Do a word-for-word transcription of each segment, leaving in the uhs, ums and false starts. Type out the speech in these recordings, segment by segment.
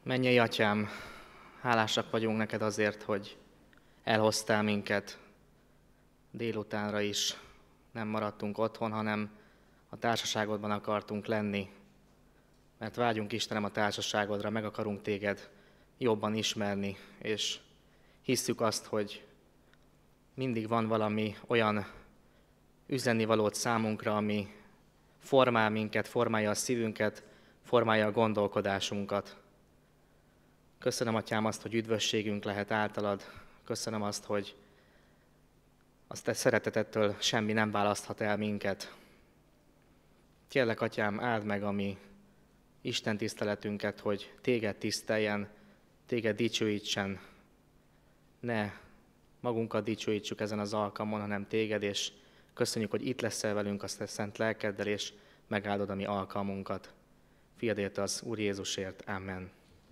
Mennyei Atyám, hálásak vagyunk neked azért, hogy elhoztál minket délutánra is. Nem maradtunk otthon, hanem a társaságodban akartunk lenni, mert vágyunk, Istenem, a társaságodra, meg akarunk téged jobban ismerni, és hisszük azt, hogy mindig van valami olyan üzennivalót számunkra, ami formál minket, formálja a szívünket, formálja a gondolkodásunkat. Köszönöm, Atyám, azt, hogy üdvösségünk lehet általad. Köszönöm azt, hogy azt te szeretetettől semmi nem választhat el minket. Kérlek, Atyám, áld meg a mi Isten tiszteletünket, hogy téged tiszteljen, téged dicsőítsen. Ne magunkat dicsőítsük ezen az alkalmon, hanem téged, és köszönjük, hogy itt leszel velünk a te szent lelkeddel, és megáldod a mi alkalmunkat. Fiadért az Úr Jézusért. Amen.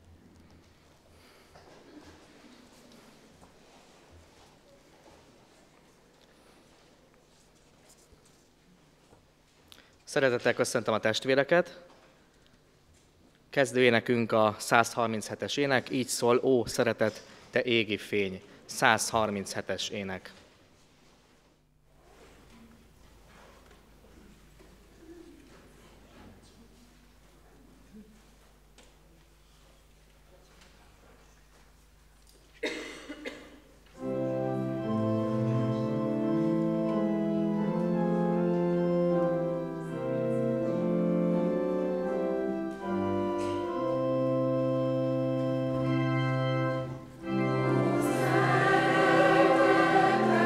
Szeretettel köszöntöm a testvéreket. Kezdő énekünk a száz harminchetes ének, így szól: Ó, szeretet, te égi fény. száz harminchetes ének. Szeretet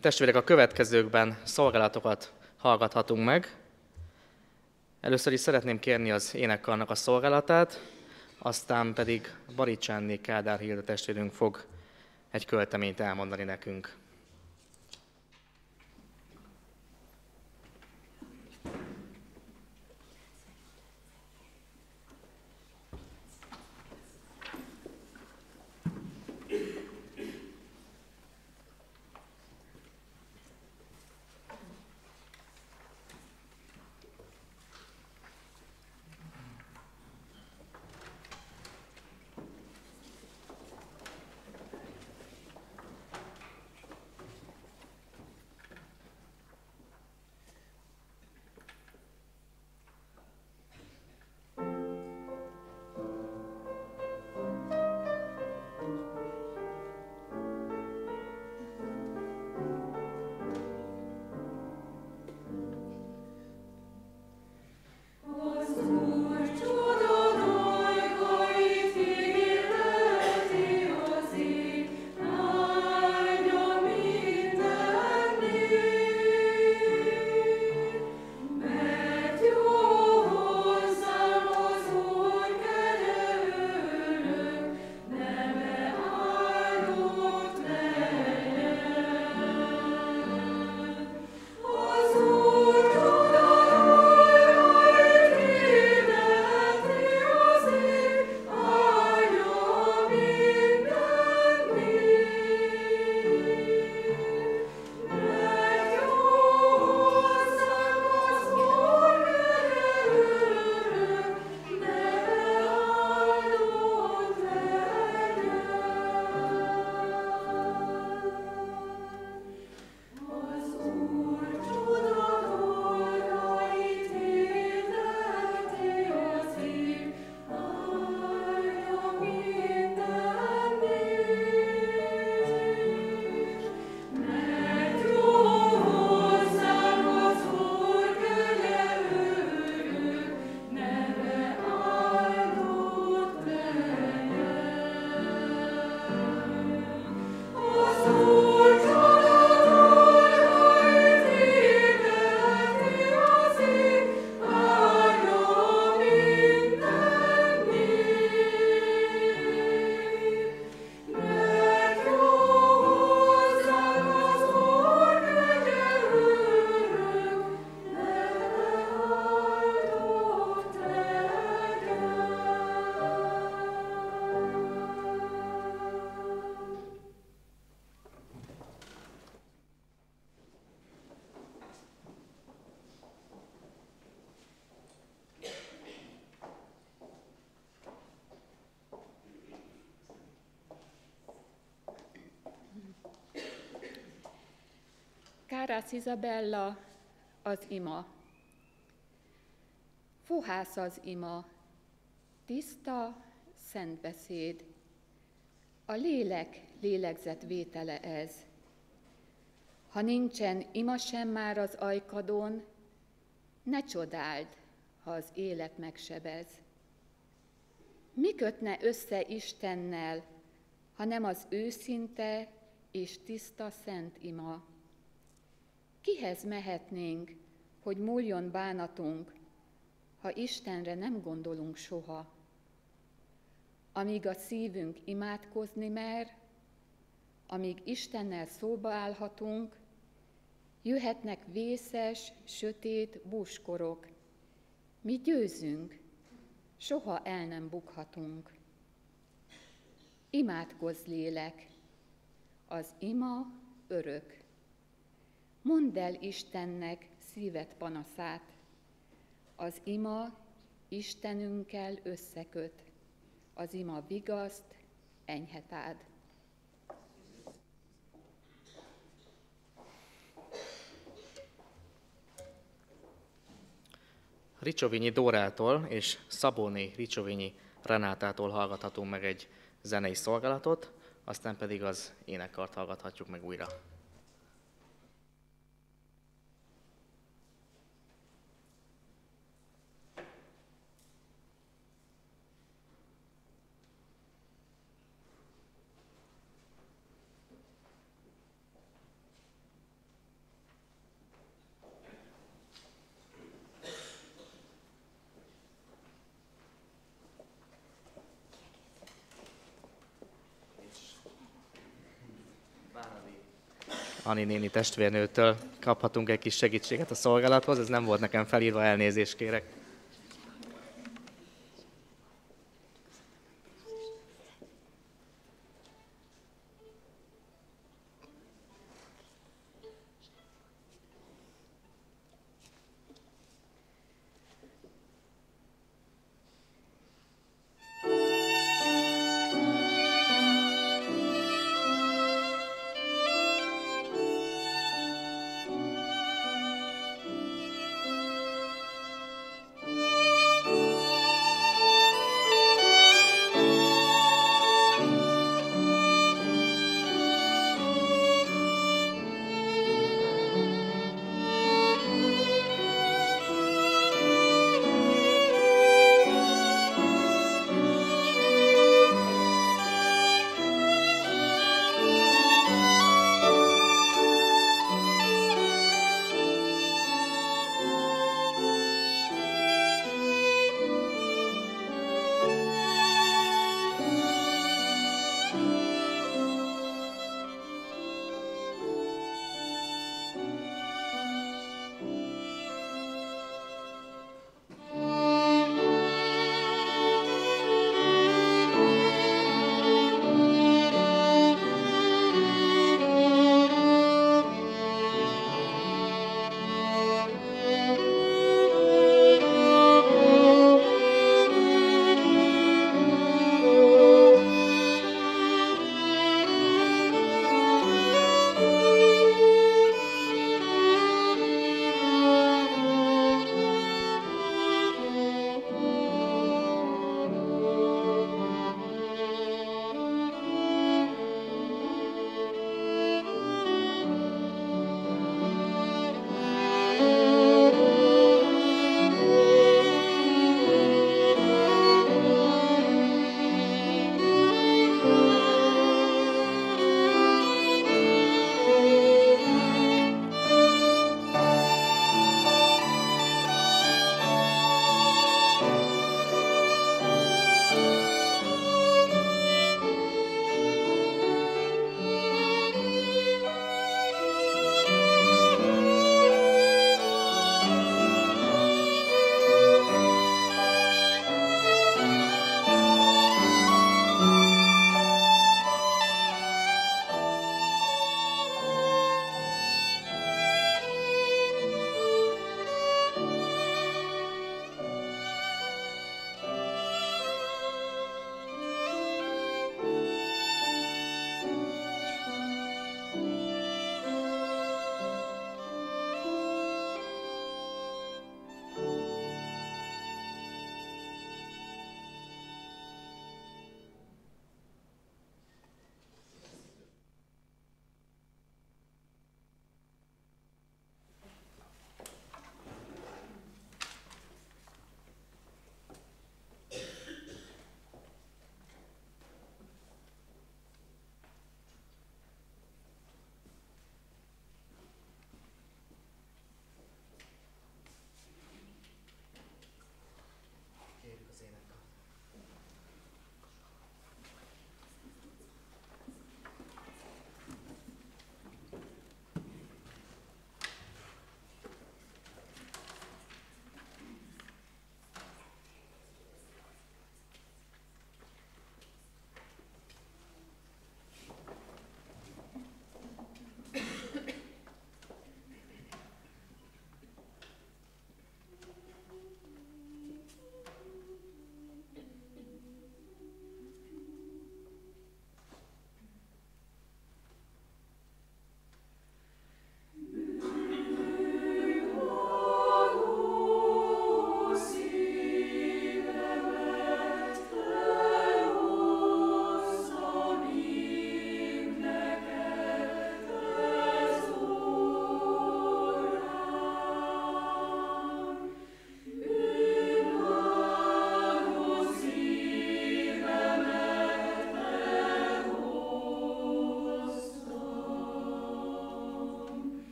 Testvérek, a következőkben szolgálatokat hallgathatunk meg. Először is szeretném kérni az énekkarnak a szolgálatát, aztán pedig Baricsánné Kádár Hilda testvérünk fog egy költeményt elmondani nekünk. Kárász Izabella, az ima. Fohász az ima, tiszta, szent beszéd. A lélek lélegzett vétele ez. Ha nincsen ima sem már az ajkadon, ne csodáld, ha az élet megsebez. Mi kötne össze Istennel, ha nem az őszinte és tiszta szent ima? Kihez mehetnénk, hogy múljon bánatunk, ha Istenre nem gondolunk soha? Amíg a szívünk imádkozni mer, amíg Istennel szóba állhatunk, jöhetnek vészes, sötét búskorok. Mi győzünk, soha el nem bukhatunk. Imádkozz, lélek, az ima örök. Mondd el Istennek szíved panaszát. Az ima Istenünkkel összeköt, az ima vigaszt, enyhet áld. Ricsovinyi Dórától és Szabóné Ricsovinyi Renátától hallgathatunk meg egy zenei szolgálatot, aztán pedig az énekkart hallgathatjuk meg újra. Ani néni testvérnőtől kaphatunk egy kis segítséget a szolgálathoz, ez nem volt nekem felírva, elnézést kérek.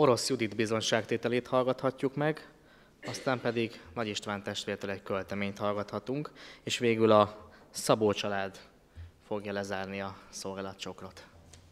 Orosz Judit bizonságtételét hallgathatjuk meg, aztán pedig Nagy István testvértől egy költeményt hallgathatunk, és végül a Szabó család fogja lezárni a szolgálatcsokrot.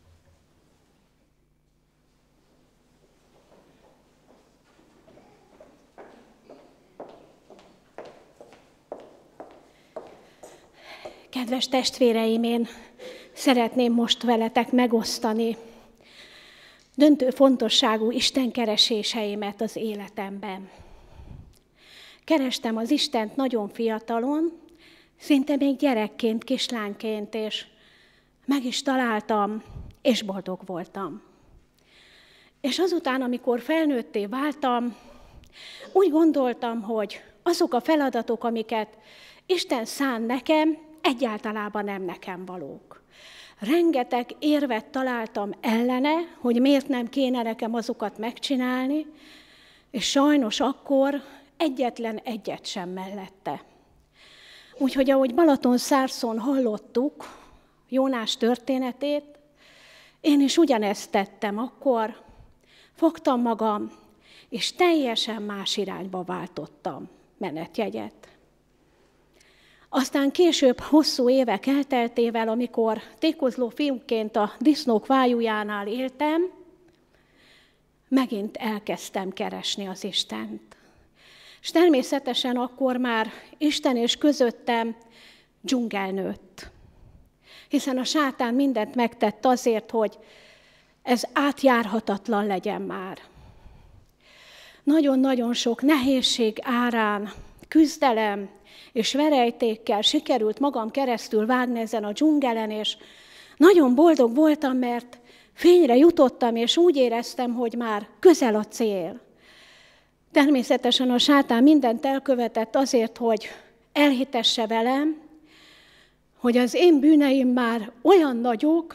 Kedves testvéreim, én szeretném most veletek megosztani döntő fontosságú istenkereséseimet az életemben. Kerestem az Istent nagyon fiatalon, szinte még gyerekként, kislányként, és meg is találtam, és boldog voltam. És azután, amikor felnőtté váltam, úgy gondoltam, hogy azok a feladatok, amiket Isten szán nekem, egyáltalában nem nekem valók. Rengeteg érvet találtam ellene, hogy miért nem kéne nekem azokat megcsinálni, és sajnos akkor egyetlen egyet sem mellette. Úgyhogy ahogy Balatonszárszón hallottuk Jónás történetét, én is ugyanezt tettem akkor, fogtam magam, és teljesen más irányba váltottam menetjegyet. Aztán később, hosszú évek elteltével, amikor tékozló fiúként a disznók vájújánál éltem, megint elkezdtem keresni az Istent. És természetesen akkor már Isten és közöttem dzsungel nőtt. Hiszen a sátán mindent megtett azért, hogy ez átjárhatatlan legyen már. Nagyon-nagyon sok nehézség árán, küzdelem és verejtékkel sikerült magam keresztül vágni ezen a dzsungelen, és nagyon boldog voltam, mert fényre jutottam, és úgy éreztem, hogy már közel a cél. Természetesen a sátán mindent elkövetett azért, hogy elhitesse velem, hogy az én bűneim már olyan nagyok,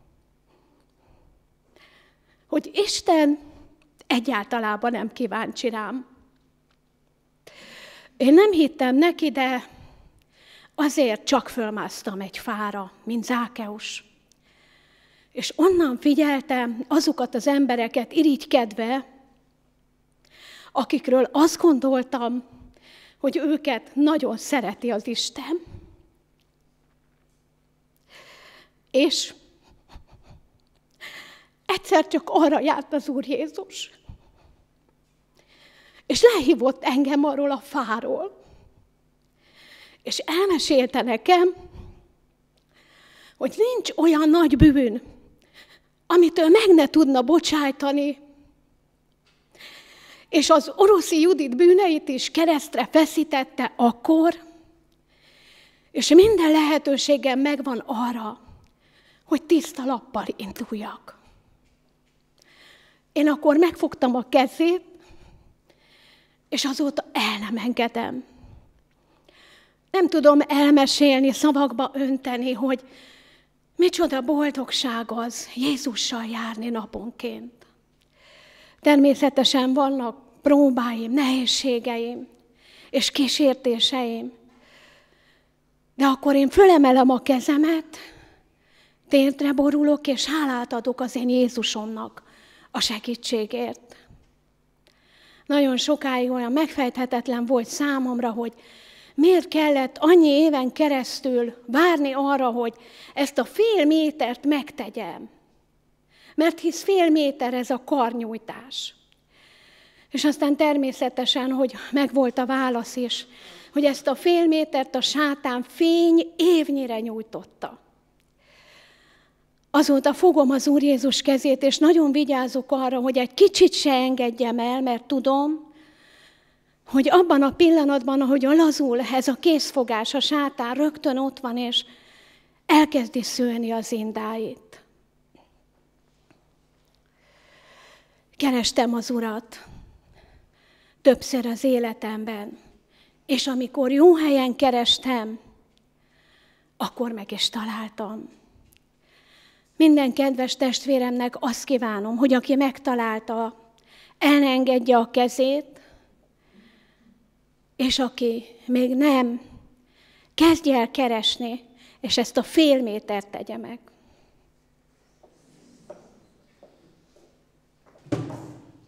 hogy Isten egyáltalában nem kíváncsi rám. Én nem hittem neki, de azért csak fölmásztam egy fára, mint Zákeus. És onnan figyeltem azokat az embereket irigykedve, akikről azt gondoltam, hogy őket nagyon szereti az Isten. És egyszer csak arra járt az Úr Jézus, és lehívott engem arról a fáról, és elmesélte nekem, hogy nincs olyan nagy bűn, amit ő meg ne tudna bocsájtani, és az Oroszi Judit bűneit is keresztre feszítette akkor, és minden lehetőségem megvan arra, hogy tiszta lappal induljak. Én akkor megfogtam a kezét, és azóta el nem engedem. Nem tudom elmesélni, szavakba önteni, hogy micsoda boldogság az Jézussal járni naponként. Természetesen vannak próbáim, nehézségeim és kísértéseim, de akkor én fölemelem a kezemet, térdre borulok, és hálát adok az én Jézusomnak a segítségért. Nagyon sokáig olyan megfejthetetlen volt számomra, hogy miért kellett annyi éven keresztül várni arra, hogy ezt a fél métert megtegyem. Mert hisz fél méter ez a karnyújtás. És aztán természetesen, hogy megvolt a válasz is, hogy ezt a fél métert a sátán fény évnyire nyújtotta. Azóta fogom az Úr Jézus kezét, és nagyon vigyázok arra, hogy egy kicsit se engedjem el, mert tudom, hogy abban a pillanatban, ahogy lazul ez a készfogás, a sátán rögtön ott van, és elkezdi szőni az indáit. Kerestem az Urat többször az életemben, és amikor jó helyen kerestem, akkor meg is találtam. Minden kedves testvéremnek azt kívánom, hogy aki megtalálta, el ne engedje a kezét, és aki még nem, kezdje el keresni, és ezt a fél métert tegye meg.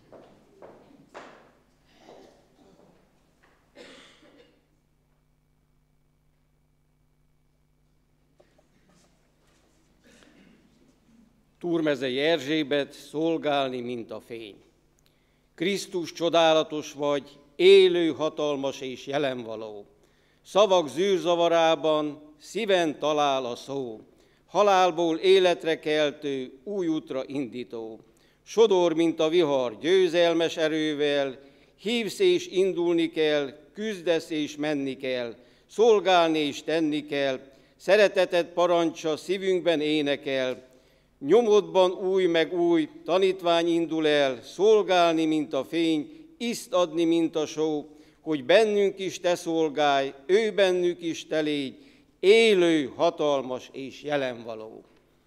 Túrmezei Erzsébet, szolgálni, mint a fény. Krisztus, csodálatos vagy, élő, hatalmas és jelenvaló. Szavak zűrzavarában szíven talál a szó, halálból életre keltő, új útra indító. Sodor, mint a vihar, győzelmes erővel, hívsz és indulni kell, küzdesz és menni kell, szolgálni és tenni kell, szereteted parancsa szívünkben énekel, nyomodban új meg új tanítvány indul el, szolgálni, mint a fény, iszt adni, mint a só, hogy bennünk is te szolgálj, ő bennük is te légy, élő, hatalmas és jelenvaló.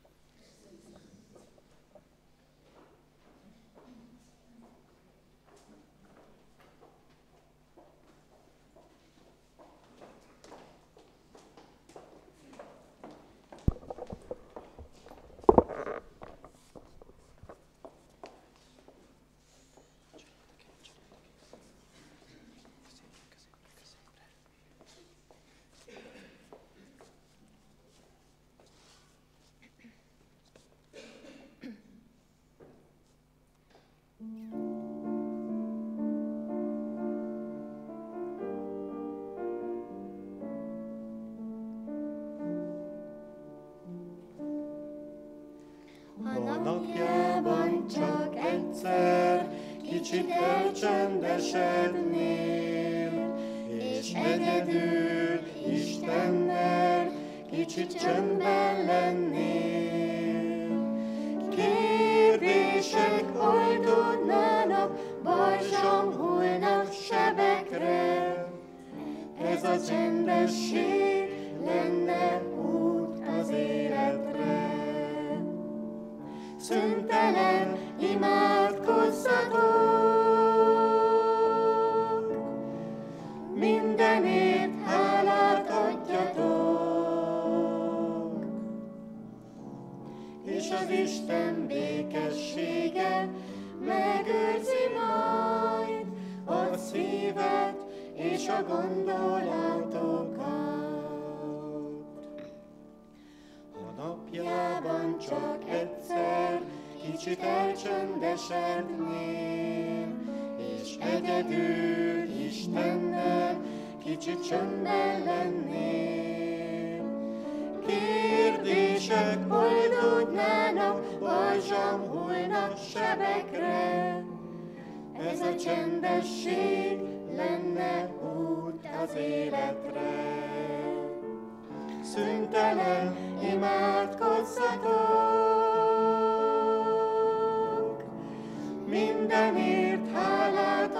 Napjában csak egyszer kicsit elcsendesednél, és egyedül Istennel kicsit csöndben lennél. Kérdések oldódnának, balzsam hullna sebekre, ez a csendesség lenne út az életre. Szüntelen imádkozzatok, mindenért hálát adjatok, és az Isten békessége megőrzi majd a szívet és a gondolatokat. Napjában csak egyszer kicsit elcsöndesednél, és egyedül Istennel kicsit csöndben lennél. Kérdések oldódnának, balzsam hullna sebekre, ez a csendesség lenne út az életre. Szüntelen imádkozzatok, mindenért hálát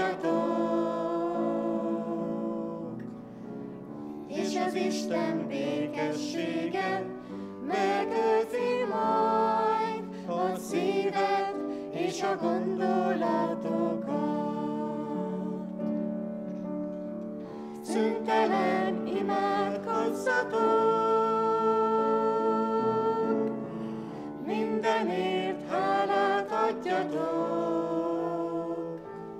adjatok, és az Isten békessége megőrzi majd a szívet és a gondolatokat. Szüntelen imádkozzatok, mindenért hálát adjatok,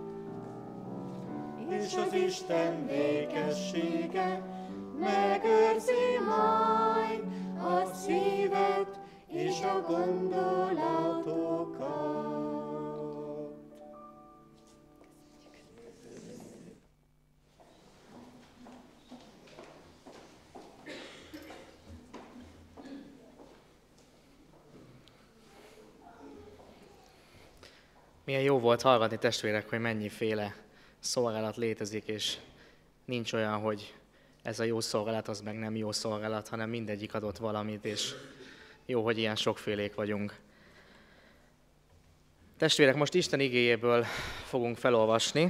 és az Isten békessége megőrzi majd a szívet és a gondolatokat. Milyen jó volt hallgatni, testvérek, hogy mennyiféle szolgálat létezik, és nincs olyan, hogy ez a jó szolgálat, az meg nem jó szolgálat, hanem mindegyik adott valamit, és jó, hogy ilyen sokfélék vagyunk. Testvérek, most Isten igéjéből fogunk felolvasni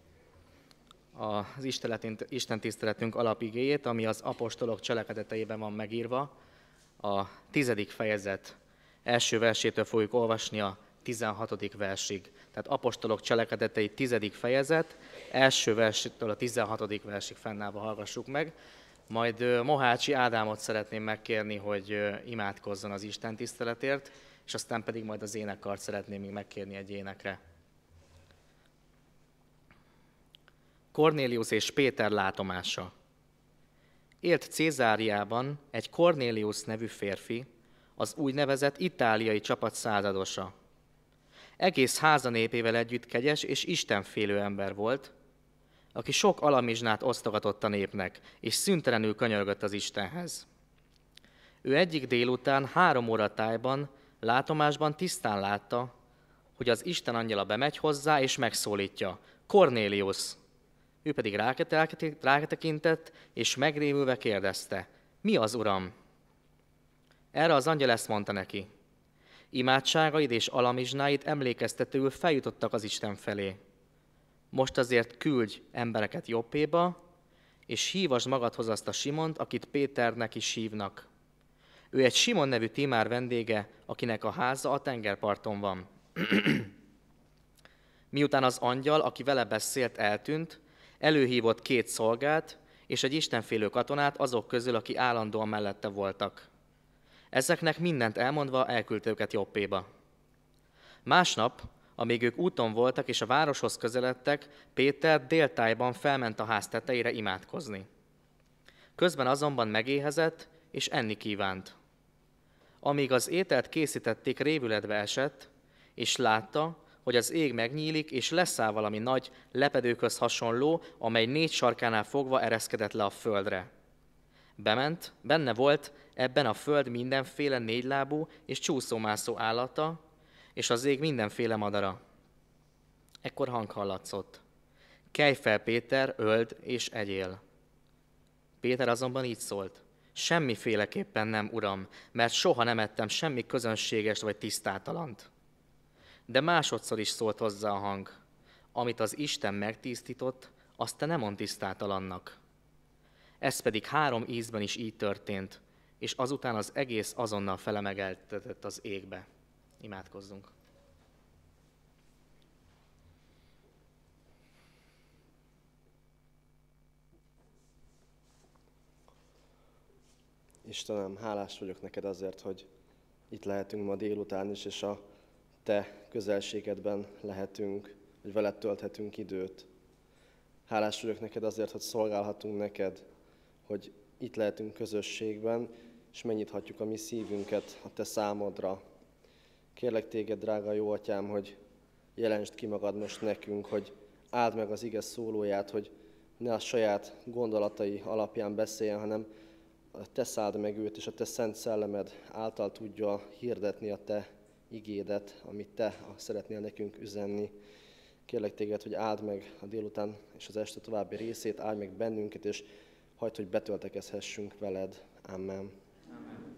az Isten tiszteletünk alapigéjét, ami az apostolok cselekedeteiben van megírva. A tizedik fejezet első versétől fogjuk olvasni a tizenhatodik versig. Tehát apostolok cselekedetei tizedik fejezet, első versétől a tizenhatodik versig fennállva hallgassuk meg. Majd Mohácsi Ádámot szeretném megkérni, hogy imádkozzon az Isten tiszteletért, és aztán pedig majd az énekkart szeretném még megkérni egy énekre. Kornélius és Péter látomása. Élt Cézáriában egy Kornélius nevű férfi, az úgynevezett itáliai csapat századosa. Egész háza népével együtt kegyes és istenfélő ember volt, aki sok alamizsnát osztogatott a népnek, és szüntelenül könyörgött az Istenhez. Ő egyik délután három óra tájban, látomásban tisztán látta, hogy az Isten angyala bemegy hozzá, és megszólítja: Kornélius! Ő pedig rátekintett, és megrémülve kérdezte: Mi az, Uram? Erre az angyal ezt mondta neki: Imádságaid és alamizsnáid emlékeztetőül feljutottak az Isten felé. Most azért küldj embereket Joppéba, és hívasd magadhoz azt a Simont, akit Péternek is hívnak. Ő egy Simon nevű tímár vendége, akinek a háza a tengerparton van. Miután az angyal, aki vele beszélt, eltűnt, előhívott két szolgát és egy istenfélő katonát azok közül, aki állandóan mellette voltak. Ezeknek mindent elmondva elküldte őket Joppéba. Másnap, amíg ők úton voltak és a városhoz közeledtek, Péter déltájban felment a ház tetejére imádkozni. Közben azonban megéhezett és enni kívánt. Amíg az ételt készítették, révületbe esett, és látta, hogy az ég megnyílik, és leszáll valami nagy, lepedőkhöz hasonló, amely négy sarkánál fogva ereszkedett le a földre. Bement, benne volt ebben a föld mindenféle négylábú és csúszómászó állata, és az ég mindenféle madara. Ekkor hang hallatszott: Kelj fel, Péter, öld és egyél. Péter azonban így szólt: Semmiféleképpen nem, Uram, mert soha nem ettem semmi közönséges vagy tisztátalant. De másodszor is szólt hozzá a hang: Amit az Isten megtisztított, azt te nem mondd tisztátalannak. Ez pedig három ízben is így történt, és azután az egész azonnal felemelkedett az égbe. Imádkozzunk. Istenem, hálás vagyok neked azért, hogy itt lehetünk ma délután is, és a te közelségedben lehetünk, hogy veled tölthetünk időt. Hálás vagyok neked azért, hogy szolgálhatunk neked, hogy itt lehetünk közösségben, és megnyithatjuk a mi szívünket a te számodra. Kérlek téged, drága jó atyám, hogy jelensd ki magad most nekünk, hogy áld meg az ige szólóját, hogy ne a saját gondolatai alapján beszéljen, hanem te száld meg őt, és a te szent szellemed által tudja hirdetni a te igédet, amit te szeretnél nekünk üzenni. Kérlek téged, hogy áld meg a délután és az este további részét, áld meg bennünket, és hagyd, hogy betöltekezhessünk veled. Amen. Amen.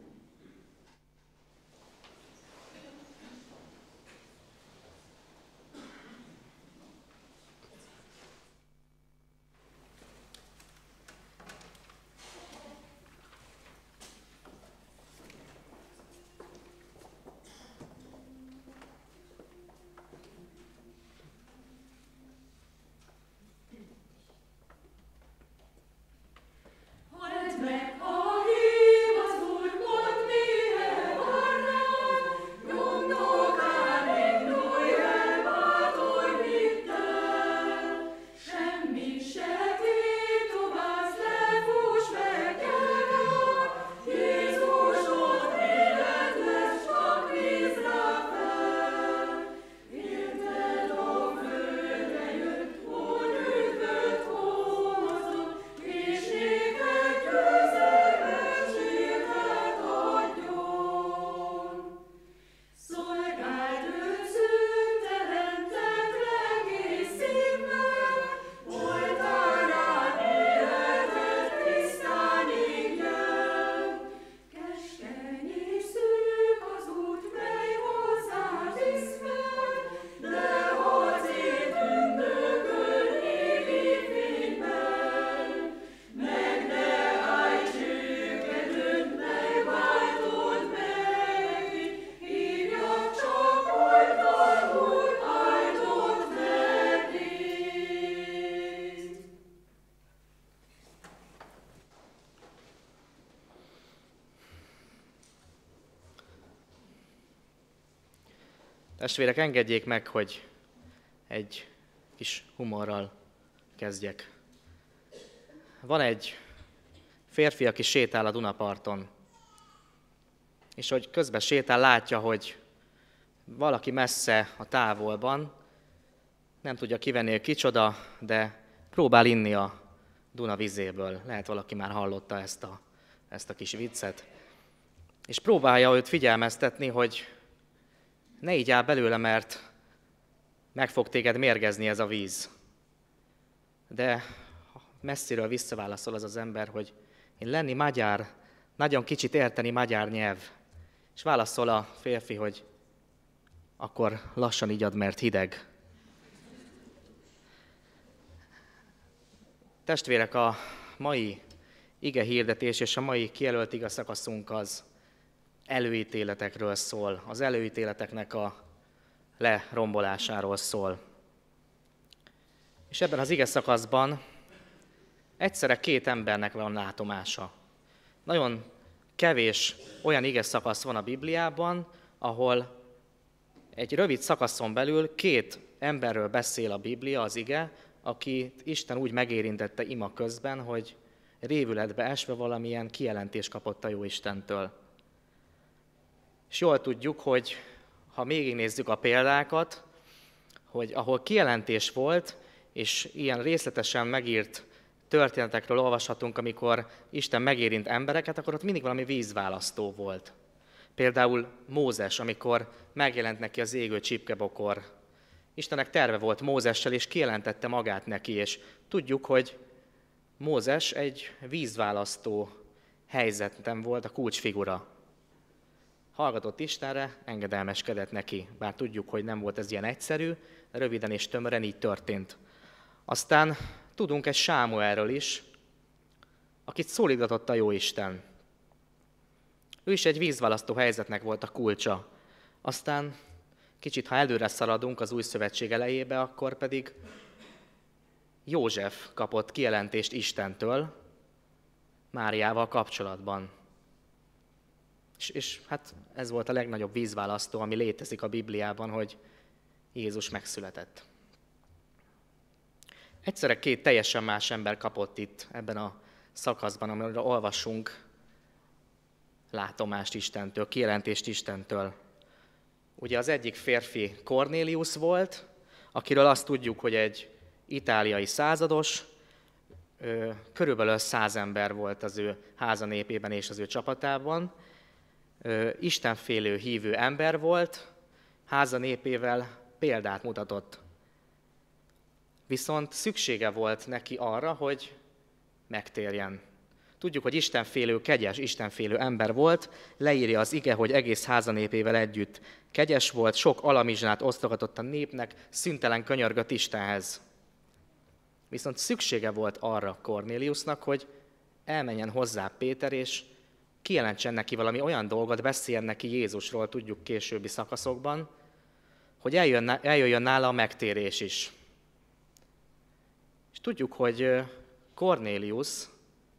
Testvérek, engedjék meg, hogy egy kis humorral kezdjek. Van egy férfi, aki sétál a Dunaparton. és hogy közben sétál, látja, hogy valaki messze a távolban, nem tudja kivenni, kicsoda, de próbál inni a Duna vizéből. Lehet valaki már hallotta ezt a, ezt a kis viccet. És próbálja őt figyelmeztetni, hogy ne így áll belőle, mert meg fog téged mérgezni ez a víz. De messziről visszaválaszol az az ember, hogy én lenni magyar, nagyon kicsit érteni magyar nyelv. És válaszol a férfi, hogy akkor lassan igyad, mert hideg. Testvérek, a mai ige hirdetés és a mai kijelölt ige szakaszunk az előítéletekről szól, az előítéleteknek a lerombolásáról szól. És ebben az ige szakaszban egyszerre két embernek van látomása. Nagyon kevés olyan ige szakasz van a Bibliában, ahol egy rövid szakaszon belül két emberről beszél a Biblia, az ige, akit Isten úgy megérintette ima közben, hogy révületbe esve valamilyen kijelentést kapott a Jóistentől. És jól tudjuk, hogy ha végignézzük a példákat, hogy ahol kijelentés volt, és ilyen részletesen megírt történetekről olvashatunk, amikor Isten megérint embereket, akkor ott mindig valami vízválasztó volt. Például Mózes, amikor megjelent neki az égő csipkebokor. Istennek terve volt Mózessel, és kijelentette magát neki, és tudjuk, hogy Mózes egy vízválasztó helyzetben volt a kulcsfigura. Hallgatott Istenre, engedelmeskedett neki, bár tudjuk, hogy nem volt ez ilyen egyszerű, röviden és tömören így történt. Aztán tudunk egy Sámuelről is, akit szólítatott a Jóisten. Ő is egy vízválasztó helyzetnek volt a kulcsa. Aztán kicsit, ha előre szaladunk az új szövetség elejébe, akkor pedig József kapott kijelentést Istentől Máriával kapcsolatban. És, és hát ez volt a legnagyobb vízválasztó, ami létezik a Bibliában, hogy Jézus megszületett. Egyszerre két teljesen más ember kapott itt ebben a szakaszban, amiről olvasunk látomást Istentől, kijelentést Istentől. Ugye az egyik férfi Kornélius volt, akiről azt tudjuk, hogy egy itáliai százados, körülbelül száz ember volt az ő házanépében és az ő csapatában. Istenfélő hívő ember volt, házanépével példát mutatott. Viszont szüksége volt neki arra, hogy megtérjen. Tudjuk, hogy istenfélő, kegyes, istenfélő ember volt, leírja az ige, hogy egész házanépével együtt kegyes volt, sok alamizsnát osztogatott a népnek, szüntelen könyörgött Istenhez. Viszont szüksége volt arra Kornéliusnak, hogy elmenjen hozzá Péter, és kijelentsen neki valami olyan dolgot, beszéljen neki Jézusról, tudjuk későbbi szakaszokban, hogy eljön, eljöjjön nála a megtérés is. És tudjuk, hogy Kornélius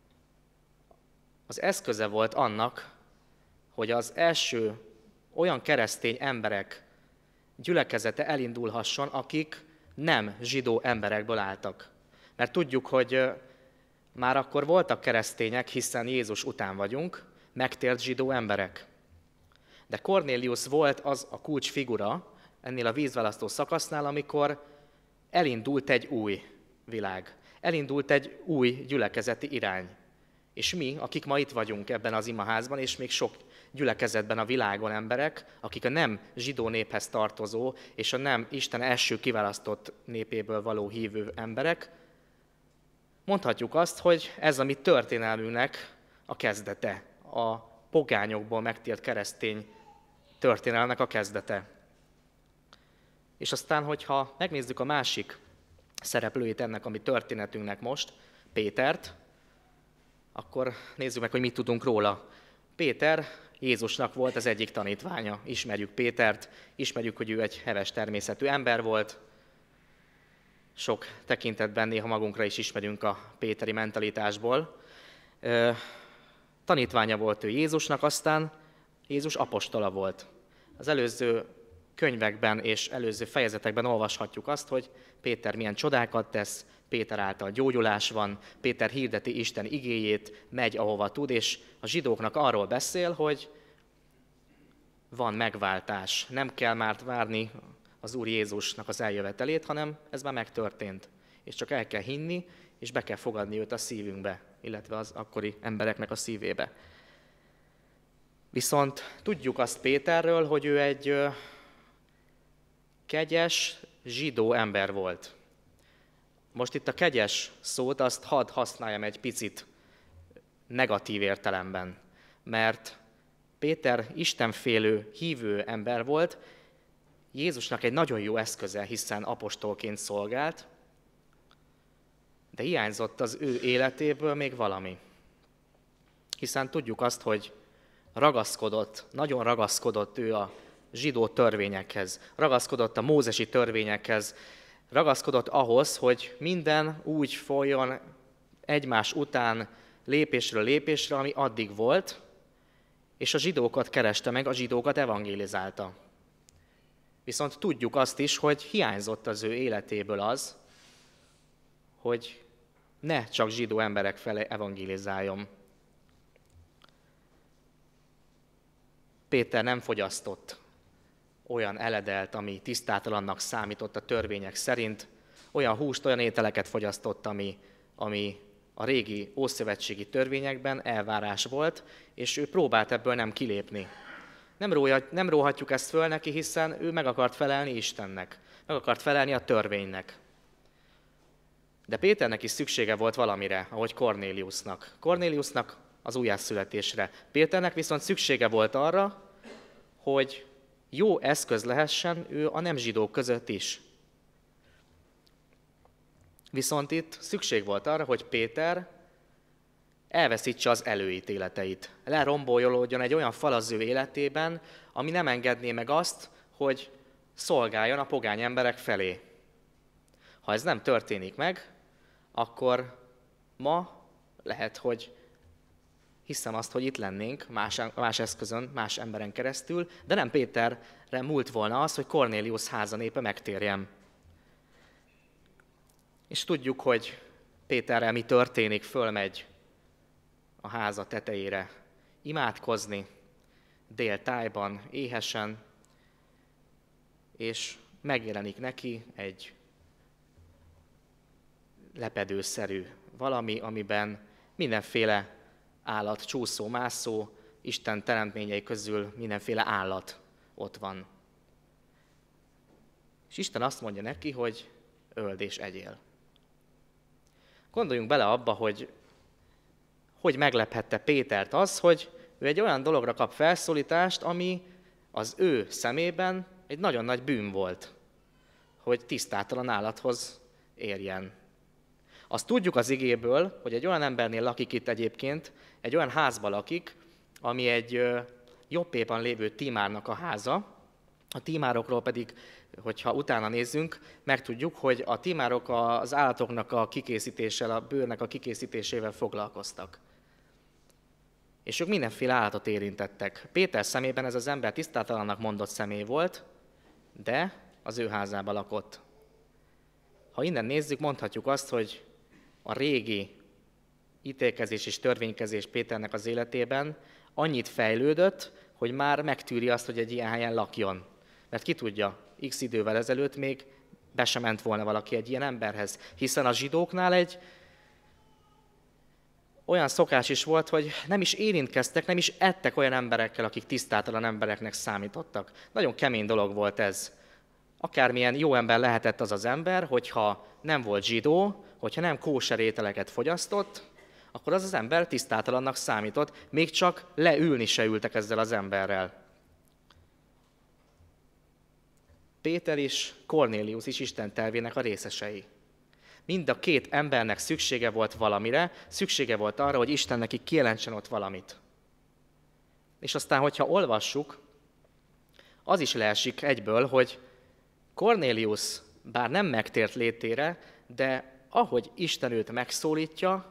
az eszköze volt annak, hogy az első olyan keresztény emberek gyülekezete elindulhasson, akik nem zsidó emberekből álltak. Mert tudjuk, hogy már akkor voltak keresztények, hiszen Jézus után vagyunk, megtért zsidó emberek. De Kornélius volt az a kulcsfigura ennél a vízválasztó szakasznál, amikor elindult egy új világ. Elindult egy új gyülekezeti irány. És mi, akik ma itt vagyunk ebben az imaházban, és még sok gyülekezetben a világon emberek, akik a nem zsidó néphez tartozó, és a nem Isten első kiválasztott népéből való hívő emberek, mondhatjuk azt, hogy ez a mi történelmünknek a kezdete, a pogányokból megtért keresztény történelmnek a kezdete. És aztán, hogyha megnézzük a másik szereplőjét ennek a mi történetünknek most, Pétert, akkor nézzük meg, hogy mit tudunk róla. Péter Jézusnak volt az egyik tanítványa. Ismerjük Pétert, ismerjük, hogy ő egy heves természetű ember volt. Sok tekintetben néha magunkra is ismerünk a péteri mentalitásból. Tanítványa volt ő Jézusnak, aztán Jézus apostola volt. Az előző könyvekben és előző fejezetekben olvashatjuk azt, hogy Péter milyen csodákat tesz, Péter által gyógyulás van, Péter hirdeti Isten igéjét, megy ahova tud, és a zsidóknak arról beszél, hogy van megváltás. Nem kell már várni az Úr Jézusnak az eljövetelét, hanem ez már megtörtént. És csak el kell hinni, és be kell fogadni őt a szívünkbe, illetve az akkori embereknek a szívébe. Viszont tudjuk azt Péterről, hogy ő egy kegyes, zsidó ember volt. Most itt a kegyes szót azt hadd használjam egy picit negatív értelemben, mert Péter istenfélő, hívő ember volt, Jézusnak egy nagyon jó eszköze, hiszen apostolként szolgált, de hiányzott az ő életéből még valami. Hiszen tudjuk azt, hogy ragaszkodott, nagyon ragaszkodott ő a zsidó törvényekhez, ragaszkodott a mózesi törvényekhez, ragaszkodott ahhoz, hogy minden úgy folyjon egymás után lépésről lépésre, ami addig volt, és a zsidókat kereste meg, a zsidókat evangélizálta. Viszont tudjuk azt is, hogy hiányzott az ő életéből az, hogy ne csak zsidó emberek felé evangélizáljon. Péter nem fogyasztott olyan eledelt, ami tisztátalannak számított a törvények szerint, olyan húst, olyan ételeket fogyasztott, ami, ami a régi ószövetségi törvényekben elvárás volt, és ő próbált ebből nem kilépni. Nem, rója, nem róhatjuk ezt föl neki, hiszen ő meg akart felelni Istennek, meg akart felelni a törvénynek. De Péternek is szüksége volt valamire, ahogy Kornéliusnak. Kornéliusnak az újjászületésre. Péternek viszont szüksége volt arra, hogy jó eszköz lehessen ő a nem zsidók között is. Viszont itt szükség volt arra, hogy Péter elveszítse az előítéleteit. Leromboljon egy olyan fal az ő életében, ami nem engedné meg azt, hogy szolgáljon a pogány emberek felé. Ha ez nem történik meg, akkor ma lehet, hogy hiszem azt, hogy itt lennénk más, más eszközön, más emberen keresztül, de nem Péterre múlt volna az, hogy Kornélius háza népe megtérjen. És tudjuk, hogy Péterrel mi történik, fölmegy a háza tetejére imádkozni, déltájban, éhesen, és megjelenik neki egy lepedőszerű valami, amiben mindenféle állat, csúszó, mászó, Isten teremtményei közül mindenféle állat ott van. És Isten azt mondja neki, hogy öld és egyél. Gondoljunk bele abba, hogy hogy meglephette Pétert az, hogy ő egy olyan dologra kap felszólítást, ami az ő szemében egy nagyon nagy bűn volt, hogy tisztátalan állathoz érjen. Azt tudjuk az igéből, hogy egy olyan embernél lakik itt egyébként, egy olyan házban lakik, ami egy Joppéban lévő Tímárnak a háza. A tímárokról pedig, hogyha utána nézzünk, megtudjuk, hogy a tímárok az állatoknak a kikészítéssel, a bőrnek a kikészítésével foglalkoztak. És ők mindenféle állatot érintettek. Péter szemében ez az ember tisztátalannak mondott személy volt, de az ő házában lakott. Ha innen nézzük, mondhatjuk azt, hogy a régi ítélkezés és törvénykezés Péternek az életében annyit fejlődött, hogy már megtűri azt, hogy egy ilyen helyen lakjon. Mert ki tudja, x idővel ezelőtt még be sem ment volna valaki egy ilyen emberhez, hiszen a zsidóknál egy olyan szokás is volt, hogy nem is érintkeztek, nem is ettek olyan emberekkel, akik tisztátalan embereknek számítottak. Nagyon kemény dolog volt ez. Akármilyen jó ember lehetett az az ember, hogyha nem volt zsidó, hogyha nem kóser ételeket fogyasztott, akkor az az ember tisztátalannak számított, még csak leülni se ültek ezzel az emberrel. Péter és Kornélius is Isten tervének a részesei. Mind a két embernek szüksége volt valamire, szüksége volt arra, hogy Isten neki kijelentsen ott valamit. És aztán, hogyha olvassuk, az is leesik egyből, hogy Kornélius bár nem megtért létére, de ahogy Isten őt megszólítja,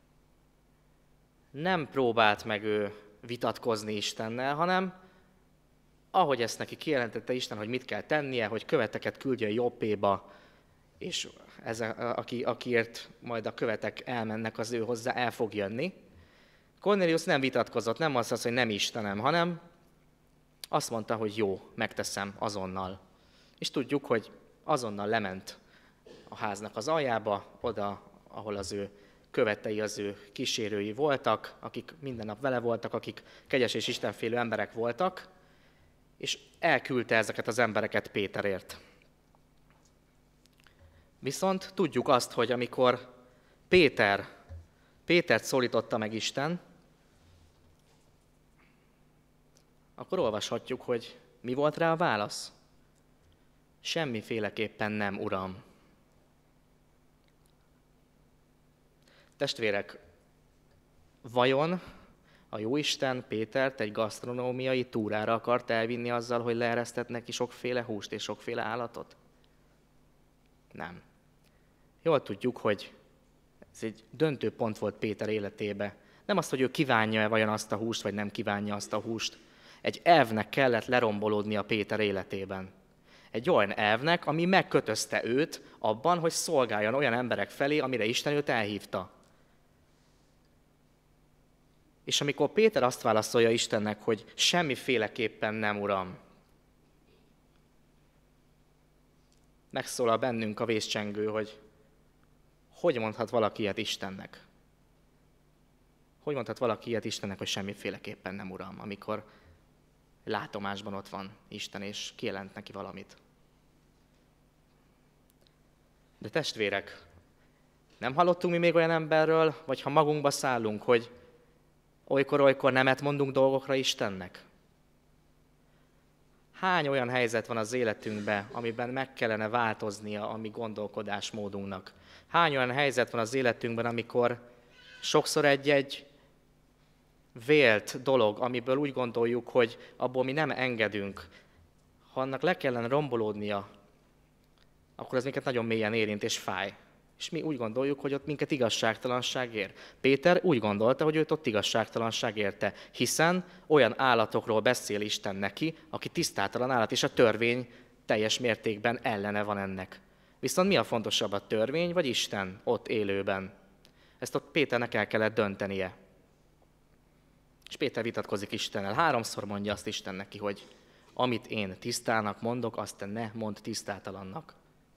nem próbált meg ő vitatkozni Istennel, hanem ahogy ezt neki kijelentette Isten, hogy mit kell tennie, hogy követeket küldjön Joppéba, és ez a, aki, akiért majd a követek elmennek az ő hozzá, el fog jönni. Kornélius nem vitatkozott, nem azt mondta, hogy nem Istenem, hanem Azt mondta, hogy jó, megteszem azonnal. És tudjuk, hogy azonnal lement a háznak az aljába, oda, ahol az ő követei, az ő kísérői voltak, akik minden nap vele voltak, akik kegyes és istenfélő emberek voltak, és elküldte ezeket az embereket Péterért. Viszont tudjuk azt, hogy amikor Péter, Pétert szólította meg Isten, akkor olvashatjuk, hogy mi volt rá a válasz? Semmiféleképpen nem, Uram. Testvérek, vajon a Jóisten Pétert egy gasztronómiai túrára akart elvinni azzal, hogy leeresztett neki sokféle húst és sokféle állatot? Nem. Jól tudjuk, hogy ez egy döntő pont volt Péter életébe. Nem azt, hogy ő kívánja-e vajon azt a húst, vagy nem kívánja azt a húst. Egy elvnek kellett lerombolódnia Péter életében. Egy olyan elvnek, ami megkötözte őt abban, hogy szolgáljon olyan emberek felé, amire Isten őt elhívta. És amikor Péter azt válaszolja Istennek, hogy semmiféleképpen nem, Uram, megszólal bennünk a vészcsengő, hogy hogy mondhat valaki ilyet Istennek? Hogy mondhat valaki ilyet Istennek, hogy semmiféleképpen nem, Uram, amikor látomásban ott van Isten, és kijelent neki valamit. De testvérek, nem hallottunk mi még olyan emberről, vagy ha magunkba szállunk, hogy olykor-olykor nemet mondunk dolgokra Istennek? Hány olyan helyzet van az életünkben, amiben meg kellene változnia a mi gondolkodásmódunknak? Hány olyan helyzet van az életünkben, amikor sokszor egy-egy vélt dolog, amiből úgy gondoljuk, hogy abból mi nem engedünk, ha annak le kellene rombolódnia, akkor ez minket nagyon mélyen érint és fáj. És mi úgy gondoljuk, hogy ott minket igazságtalanság ér. Péter úgy gondolta, hogy őt ott igazságtalanság érte, hiszen olyan állatokról beszél Isten neki, aki tisztátalan állat, és a törvény teljes mértékben ellene van ennek. Viszont mi a fontosabb, a törvény vagy Isten ott élőben? Ezt ott Péternek el kellett döntenie. És Péter vitatkozik Istennel. Háromszor mondja azt Isten neki, hogy amit én tisztának mondok, azt te ne mondd tisztátalannak.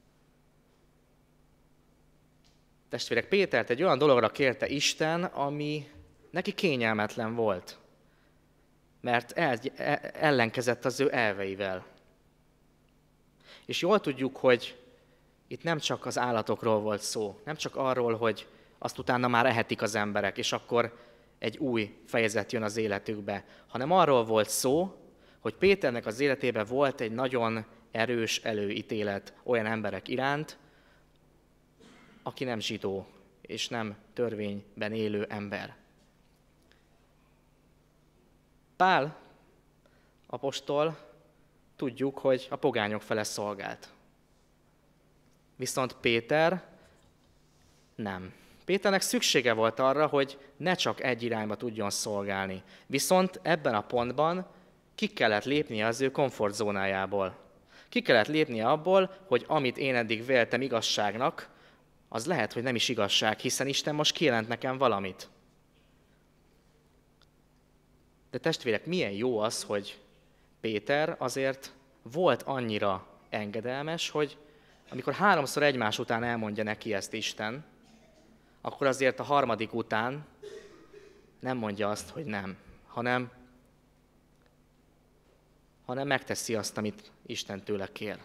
Testvérek, Pétert egy olyan dologra kérte Isten, ami neki kényelmetlen volt, mert el, ellenkezett az ő elveivel. És jól tudjuk, hogy itt nem csak az állatokról volt szó, nem csak arról, hogy azt utána már ehetik az emberek, és akkor egy új fejezet jön az életükbe, hanem arról volt szó, hogy Péternek az életében volt egy nagyon erős előítélet olyan emberek iránt, aki nem zsidó és nem törvényben élő ember. Pál apostol tudjuk, hogy a pogányok fele szolgált. Viszont Péter nem. Péternek szüksége volt arra, hogy ne csak egy irányba tudjon szolgálni. Viszont ebben a pontban ki kellett lépnie az ő komfortzónájából. Ki kellett lépnie abból, hogy amit én eddig véltem igazságnak, az lehet, hogy nem is igazság, hiszen Isten most kijelent nekem valamit. De testvérek, milyen jó az, hogy Péter azért volt annyira engedelmes, hogy amikor háromszor egymás után elmondja neki ezt Isten, akkor azért a harmadik után nem mondja azt, hogy nem, hanem, hanem megteszi azt, amit Isten tőle kér.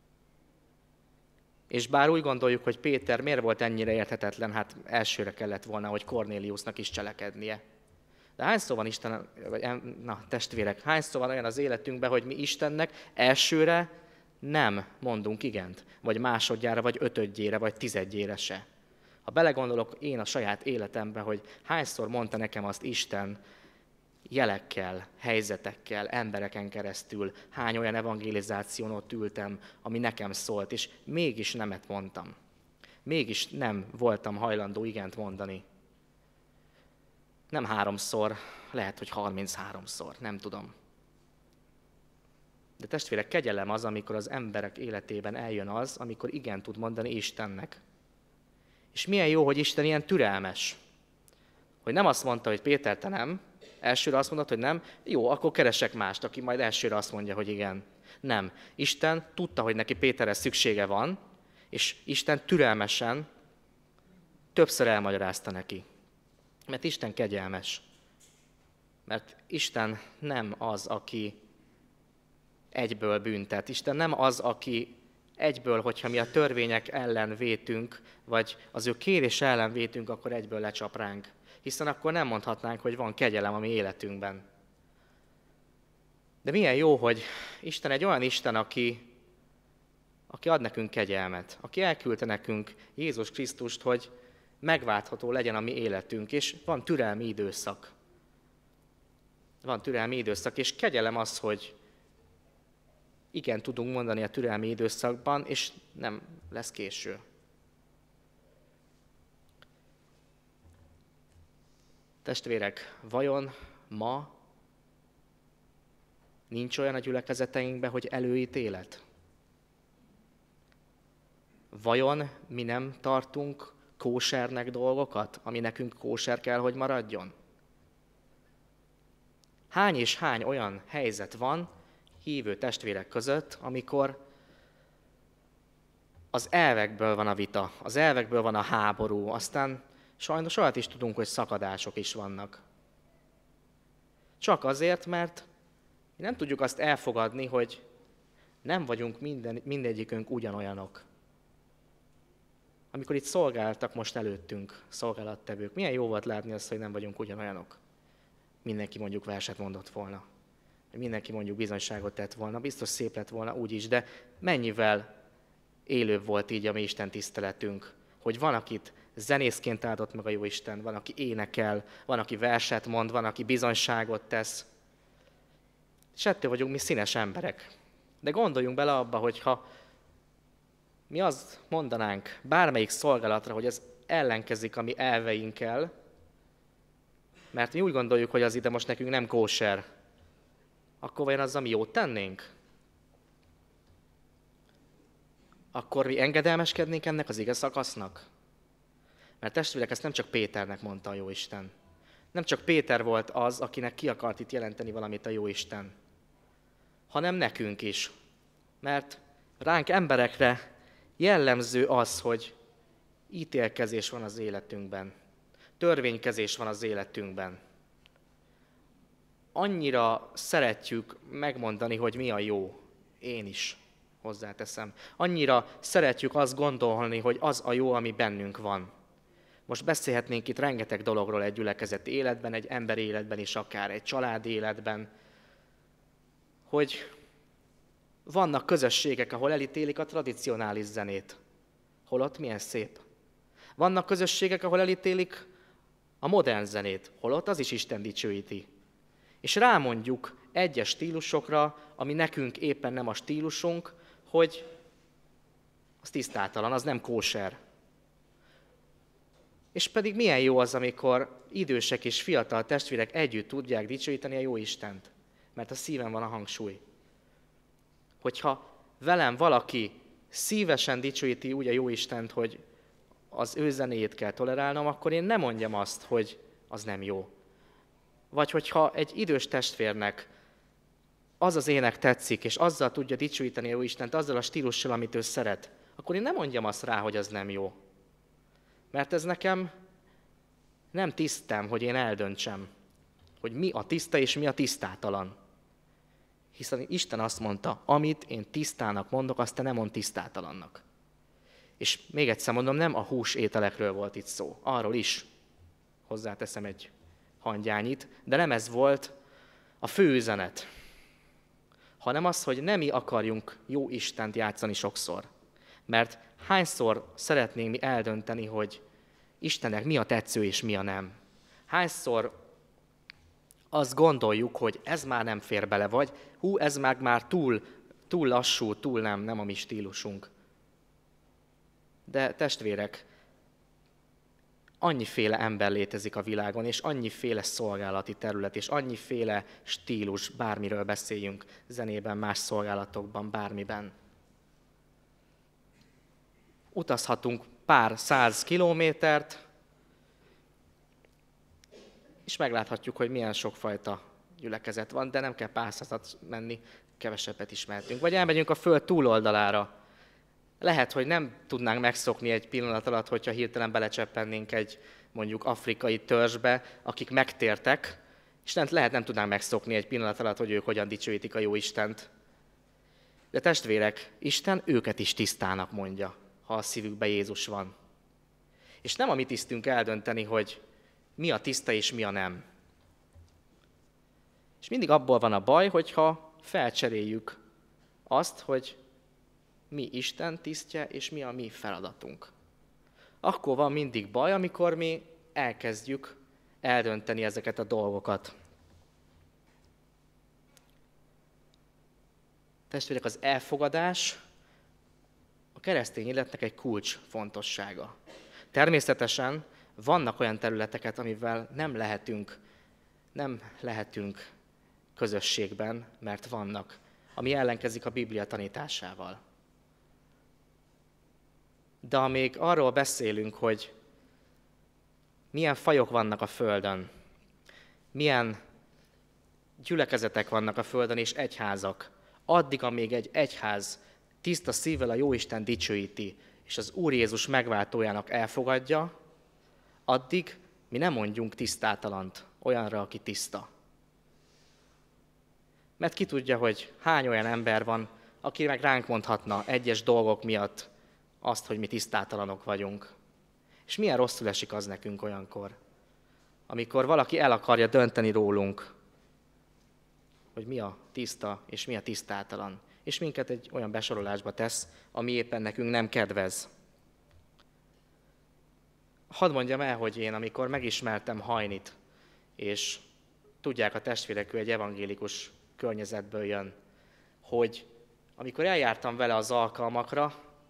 És bár úgy gondoljuk, hogy Péter miért volt ennyire érthetetlen, hát elsőre kellett volna, hogy Kornéliusnak is cselekednie. De hányszor van Isten, vagy, na testvérek, hányszor van olyan az életünkben, hogy mi Istennek elsőre nem mondunk igent, vagy másodjára, vagy ötödjére, vagy tizedjére se. Ha belegondolok én a saját életembe, hogy hányszor mondta nekem azt Isten jelekkel, helyzetekkel, embereken keresztül, hány olyan evangelizáción ott ültem, ami nekem szólt, és mégis nemet mondtam. Mégis nem voltam hajlandó igent mondani. Nem háromszor, lehet, hogy harmincháromszor, nem tudom. De testvérek, kegyelem az, amikor az emberek életében eljön az, amikor igen tud mondani Istennek. És milyen jó, hogy Isten ilyen türelmes. Hogy nem azt mondta, hogy Péter, te nem, Elsőre azt mondod, hogy nem, jó, akkor keresek mást, aki majd elsőre azt mondja, hogy igen. Nem. Isten tudta, hogy neki Péterre szüksége van, és Isten türelmesen többször elmagyarázta neki. Mert Isten kegyelmes. Mert Isten nem az, aki egyből büntet. Isten nem az, aki egyből, hogyha mi a törvények ellen vétünk, vagy az ő kérés ellen vétünk, akkor egyből lecsap ránk. Hiszen akkor nem mondhatnánk, hogy van kegyelem a mi életünkben. De milyen jó, hogy Isten egy olyan Isten, aki, aki ad nekünk kegyelmet, aki elküldte nekünk Jézus Krisztust, hogy megváltható legyen a mi életünk, és van türelmi időszak. Van türelmi időszak, és kegyelem az, hogy igen, tudunk mondani a türelmi időszakban, és nem lesz késő. Testvérek, vajon ma nincs olyan a gyülekezeteinkben, hogy előítélet? Vajon mi nem tartunk kósernek dolgokat, ami nekünk kóser kell, hogy maradjon? Hány és hány olyan helyzet van hívő testvérek között, amikor az elvekből van a vita, az elvekből van a háború, aztán sajnos olyat is tudunk, hogy szakadások is vannak. Csak azért, mert nem tudjuk azt elfogadni, hogy nem vagyunk minden, mindegyikünk ugyanolyanok. Amikor itt szolgáltak most előttünk, szolgálattevők, milyen jó volt látni azt, hogy nem vagyunk ugyanolyanok. Mindenki mondjuk verset mondott volna. Mindenki mondjuk bizonyságot tett volna, biztos szép lett volna úgy is, de mennyivel élőbb volt így a mi Isten tiszteletünk, hogy van, akit zenészként áldott meg a Jóisten, van, aki énekel, van, aki verset mond, van, aki bizonyságot tesz. És ettől vagyunk mi színes emberek. De gondoljunk bele abba, hogy ha mi azt mondanánk bármelyik szolgálatra, hogy ez ellenkezik a mi elveinkkel, mert mi úgy gondoljuk, hogy az ide most nekünk nem kóser, akkor vajon azzal mi jót tennénk? Akkor mi engedelmeskednénk ennek az ige szakasznak? Mert testvérek, ezt nem csak Péternek mondta a Jóisten. Nem csak Péter volt az, akinek ki akart itt jelenteni valamit a Jóisten, hanem nekünk is. Mert ránk emberekre jellemző az, hogy ítélkezés van az életünkben, törvénykezés van az életünkben. Annyira szeretjük megmondani, hogy mi a jó. Én is hozzáteszem. Annyira szeretjük azt gondolni, hogy az a jó, ami bennünk van. Most beszélhetnénk itt rengeteg dologról egy gyülekezeti életben, egy emberi életben is, akár egy családi életben, hogy vannak közösségek, ahol elítélik a tradicionális zenét. Holott milyen szép. Vannak közösségek, ahol elítélik a modern zenét. Holott az is Isten dicsőíti. És rámondjuk egyes stílusokra, ami nekünk éppen nem a stílusunk, hogy az tisztátalan, az nem kóser. És pedig milyen jó az, amikor idősek és fiatal testvérek együtt tudják dicsőíteni a jó Istent, mert a szíven van a hangsúly. Hogyha velem valaki szívesen dicsőíti úgy a jó Istent, hogy az ő zenéjét kell tolerálnom, akkor én nem mondjam azt, hogy az nem jó. Vagy hogyha egy idős testvérnek az az ének tetszik, és azzal tudja dicsőíteni a jó Istent, azzal a stílussal, amit ő szeret, akkor én nem mondjam azt rá, hogy az nem jó. Mert ez nekem nem tisztem, hogy én eldöntsem, hogy mi a tiszta és mi a tisztátalan. Hiszen Isten azt mondta, amit én tisztának mondok, azt te nem mond tisztátalannak. És még egyszer mondom, nem a hús ételekről volt itt szó, arról is hozzáteszem egy hangyányit, de nem ez volt a fő üzenet, hanem az, hogy nem mi akarjunk jó Istent játszani sokszor. Mert hányszor szeretnénk mi eldönteni, hogy Istennek mi a tetsző és mi a nem. Hányszor azt gondoljuk, hogy ez már nem fér bele, vagy hú, ez meg már túl, túl lassú, túl nem, nem a mi stílusunk. De testvérek, annyiféle ember létezik a világon, és annyiféle szolgálati terület, és annyiféle stílus, bármiről beszéljünk, zenében, más szolgálatokban, bármiben. Utazhatunk pár száz kilométert, és megláthatjuk, hogy milyen sokfajta gyülekezet van, de nem kell párszázat menni, kevesebbet ismertünk. Vagy elmegyünk a föld túloldalára. Lehet, hogy nem tudnánk megszokni egy pillanat alatt, hogyha hirtelen belecseppennénk egy mondjuk afrikai törzsbe, akik megtértek, és nem, lehet nem tudnánk megszokni egy pillanat alatt, hogy ők hogyan dicsőítik a jó Istent. De testvérek, Isten őket is tisztának mondja, ha a szívükben Jézus van. És nem a mi tisztünk eldönteni, hogy mi a tiszta és mi a nem. És mindig abból van a baj, hogyha felcseréljük azt, hogy mi Isten tisztje, és mi a mi feladatunk. Akkor van mindig baj, amikor mi elkezdjük eldönteni ezeket a dolgokat. Testvérek, az elfogadás a keresztény életnek egy kulcs fontossága. Természetesen vannak olyan területeket, amivel nem lehetünk, nem lehetünk közösségben, mert vannak, ami ellenkezik a Biblia tanításával. De amíg arról beszélünk, hogy milyen fajok vannak a Földön, milyen gyülekezetek vannak a Földön és egyházak, addig, amíg egy egyház tiszta szívvel a Jóisten dicsőíti, és az Úr Jézus megváltójának elfogadja, addig mi nem mondjunk tisztátalant olyanra, aki tiszta. Mert ki tudja, hogy hány olyan ember van, aki meg ránk mondhatna egyes dolgok miatt azt, hogy mi tisztátalanok vagyunk. És milyen rosszul esik az nekünk olyankor, amikor valaki el akarja dönteni rólunk, hogy mi a tiszta és mi a tisztátalan, és minket egy olyan besorolásba tesz, ami éppen nekünk nem kedvez. Hadd mondjam el, hogy én, amikor megismertem Hajnit, és tudják a testvérek, ő egy evangélikus környezetből jön, hogy amikor eljártam vele az alkalmakra,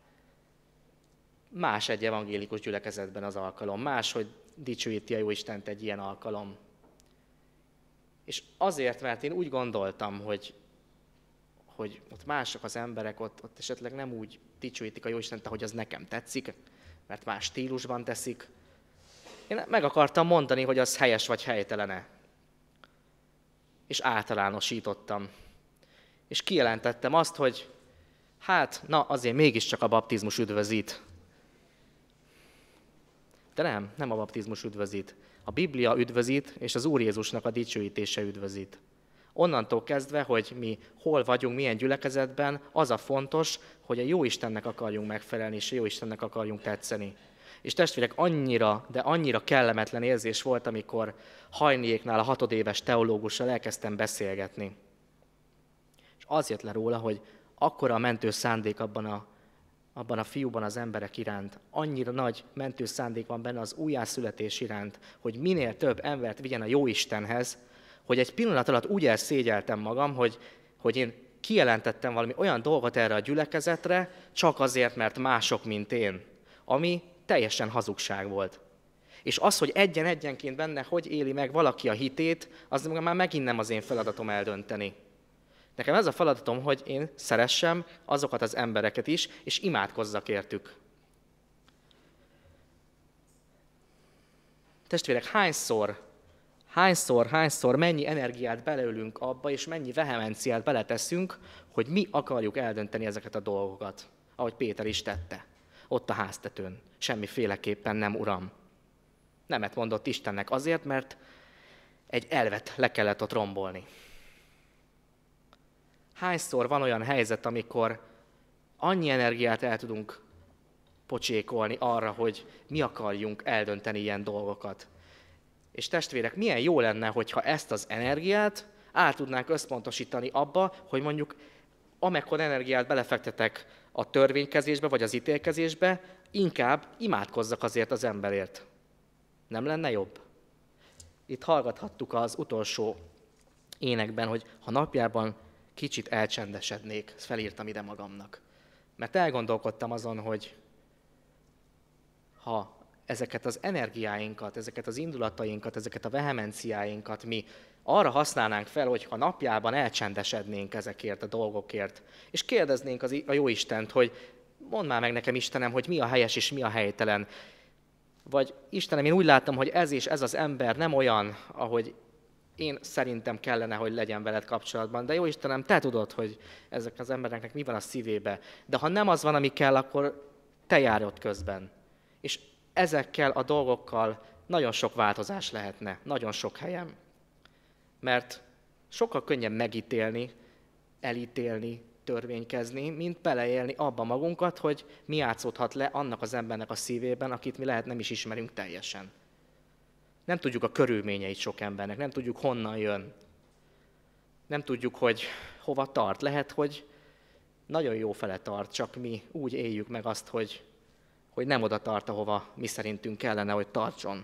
más egy evangélikus gyülekezetben az alkalom, más, hogy dicsőíti a Jóistent egy ilyen alkalom. És azért, mert én úgy gondoltam, hogy, hogy ott mások az emberek, ott, ott esetleg nem úgy dicsőítik a Jóistent, ahogy az nekem tetszik, mert más stílusban teszik. Én meg akartam mondani, hogy az helyes vagy helytelene. És általánosítottam. És kijelentettem azt, hogy hát, na azért mégiscsak a baptizmus üdvözít. De nem, nem a baptizmus üdvözít. A Biblia üdvözít, és az Úr Jézusnak a dicsőítése üdvözít. Onnantól kezdve, hogy mi hol vagyunk, milyen gyülekezetben, az a fontos, hogy a Jóistennek akarjunk megfelelni, és a Jóistennek akarjunk tetszeni. És testvérek, annyira, de annyira kellemetlen érzés volt, amikor Hajniéknál a hatodéves teológussal elkezdtem beszélgetni. És az jött le róla, hogy akkora a mentő szándék abban a, abban a fiúban az emberek iránt, annyira nagy mentő szándék van benne az újjászületés iránt, hogy minél több embert vigyen a Jóistenhez, hogy egy pillanat alatt úgy elszégyeltem magam, hogy, hogy én kijelentettem valami olyan dolgot erre a gyülekezetre, csak azért, mert mások, mint én, ami teljesen hazugság volt. És az, hogy egyen-egyenként benne hogy éli meg valaki a hitét, az már megint nem az én feladatom eldönteni. Nekem ez a feladatom, hogy én szeressem azokat az embereket is, és imádkozzak értük. Testvérek, hányszor, hányszor, hányszor, mennyi energiát beleölünk abba, és mennyi vehemenciát beleteszünk, hogy mi akarjuk eldönteni ezeket a dolgokat, ahogy Péter is tette, ott a háztetőn. Semmiféleképpen nem, Uram. Nemet mondott Istennek azért, mert egy elvet le kellett ott rombolni. Hányszor van olyan helyzet, amikor annyi energiát el tudunk pocsékolni arra, hogy mi akarjunk eldönteni ilyen dolgokat. És testvérek, milyen jó lenne, hogyha ezt az energiát át tudnánk összpontosítani abba, hogy mondjuk amekkor energiát belefektetek a törvénykezésbe vagy az ítélkezésbe, inkább imádkozzak azért az emberért. Nem lenne jobb? Itt hallgathattuk az utolsó énekben, hogy ha napjában kicsit elcsendesednék, ezt felírtam ide magamnak. Mert elgondolkodtam azon, hogy ha ezeket az energiáinkat, ezeket az indulatainkat, ezeket a vehemenciáinkat mi arra használnánk fel, hogy ha napjában elcsendesednénk ezekért a dolgokért, és kérdeznénk az, a Jóistent, hogy mondd már meg nekem, Istenem, hogy mi a helyes és mi a helytelen. Vagy Istenem, én úgy látom, hogy ez és ez az ember nem olyan, ahogy én szerintem kellene, hogy legyen veled kapcsolatban. De jó Istenem, te tudod, hogy ezek az embereknek mi van a szívébe. De ha nem az van, ami kell, akkor te járj ott közben. És ezekkel a dolgokkal nagyon sok változás lehetne, nagyon sok helyen. Mert sokkal könnyebb megítélni, elítélni, törvénykezni, mint beleélni abba magunkat, hogy mi játszódhat le annak az embernek a szívében, akit mi lehet nem is ismerünk teljesen. Nem tudjuk a körülményeit sok embernek, nem tudjuk honnan jön. Nem tudjuk, hogy hova tart. Lehet, hogy nagyon jó fele tart, csak mi úgy éljük meg azt, hogy, hogy nem oda tart, ahova mi szerintünk kellene, hogy tartson.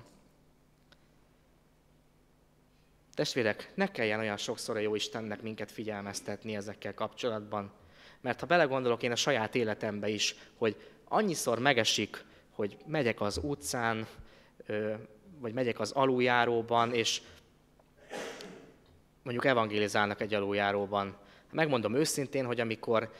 Testvérek, ne kelljen olyan sokszor a Jóistennek minket figyelmeztetni ezekkel kapcsolatban. Mert ha belegondolok én a saját életembe is, hogy annyiszor megesik, hogy megyek az utcán, vagy megyek az aluljáróban, és mondjuk evangélizálnak egy aluljáróban. Megmondom őszintén, hogy amikor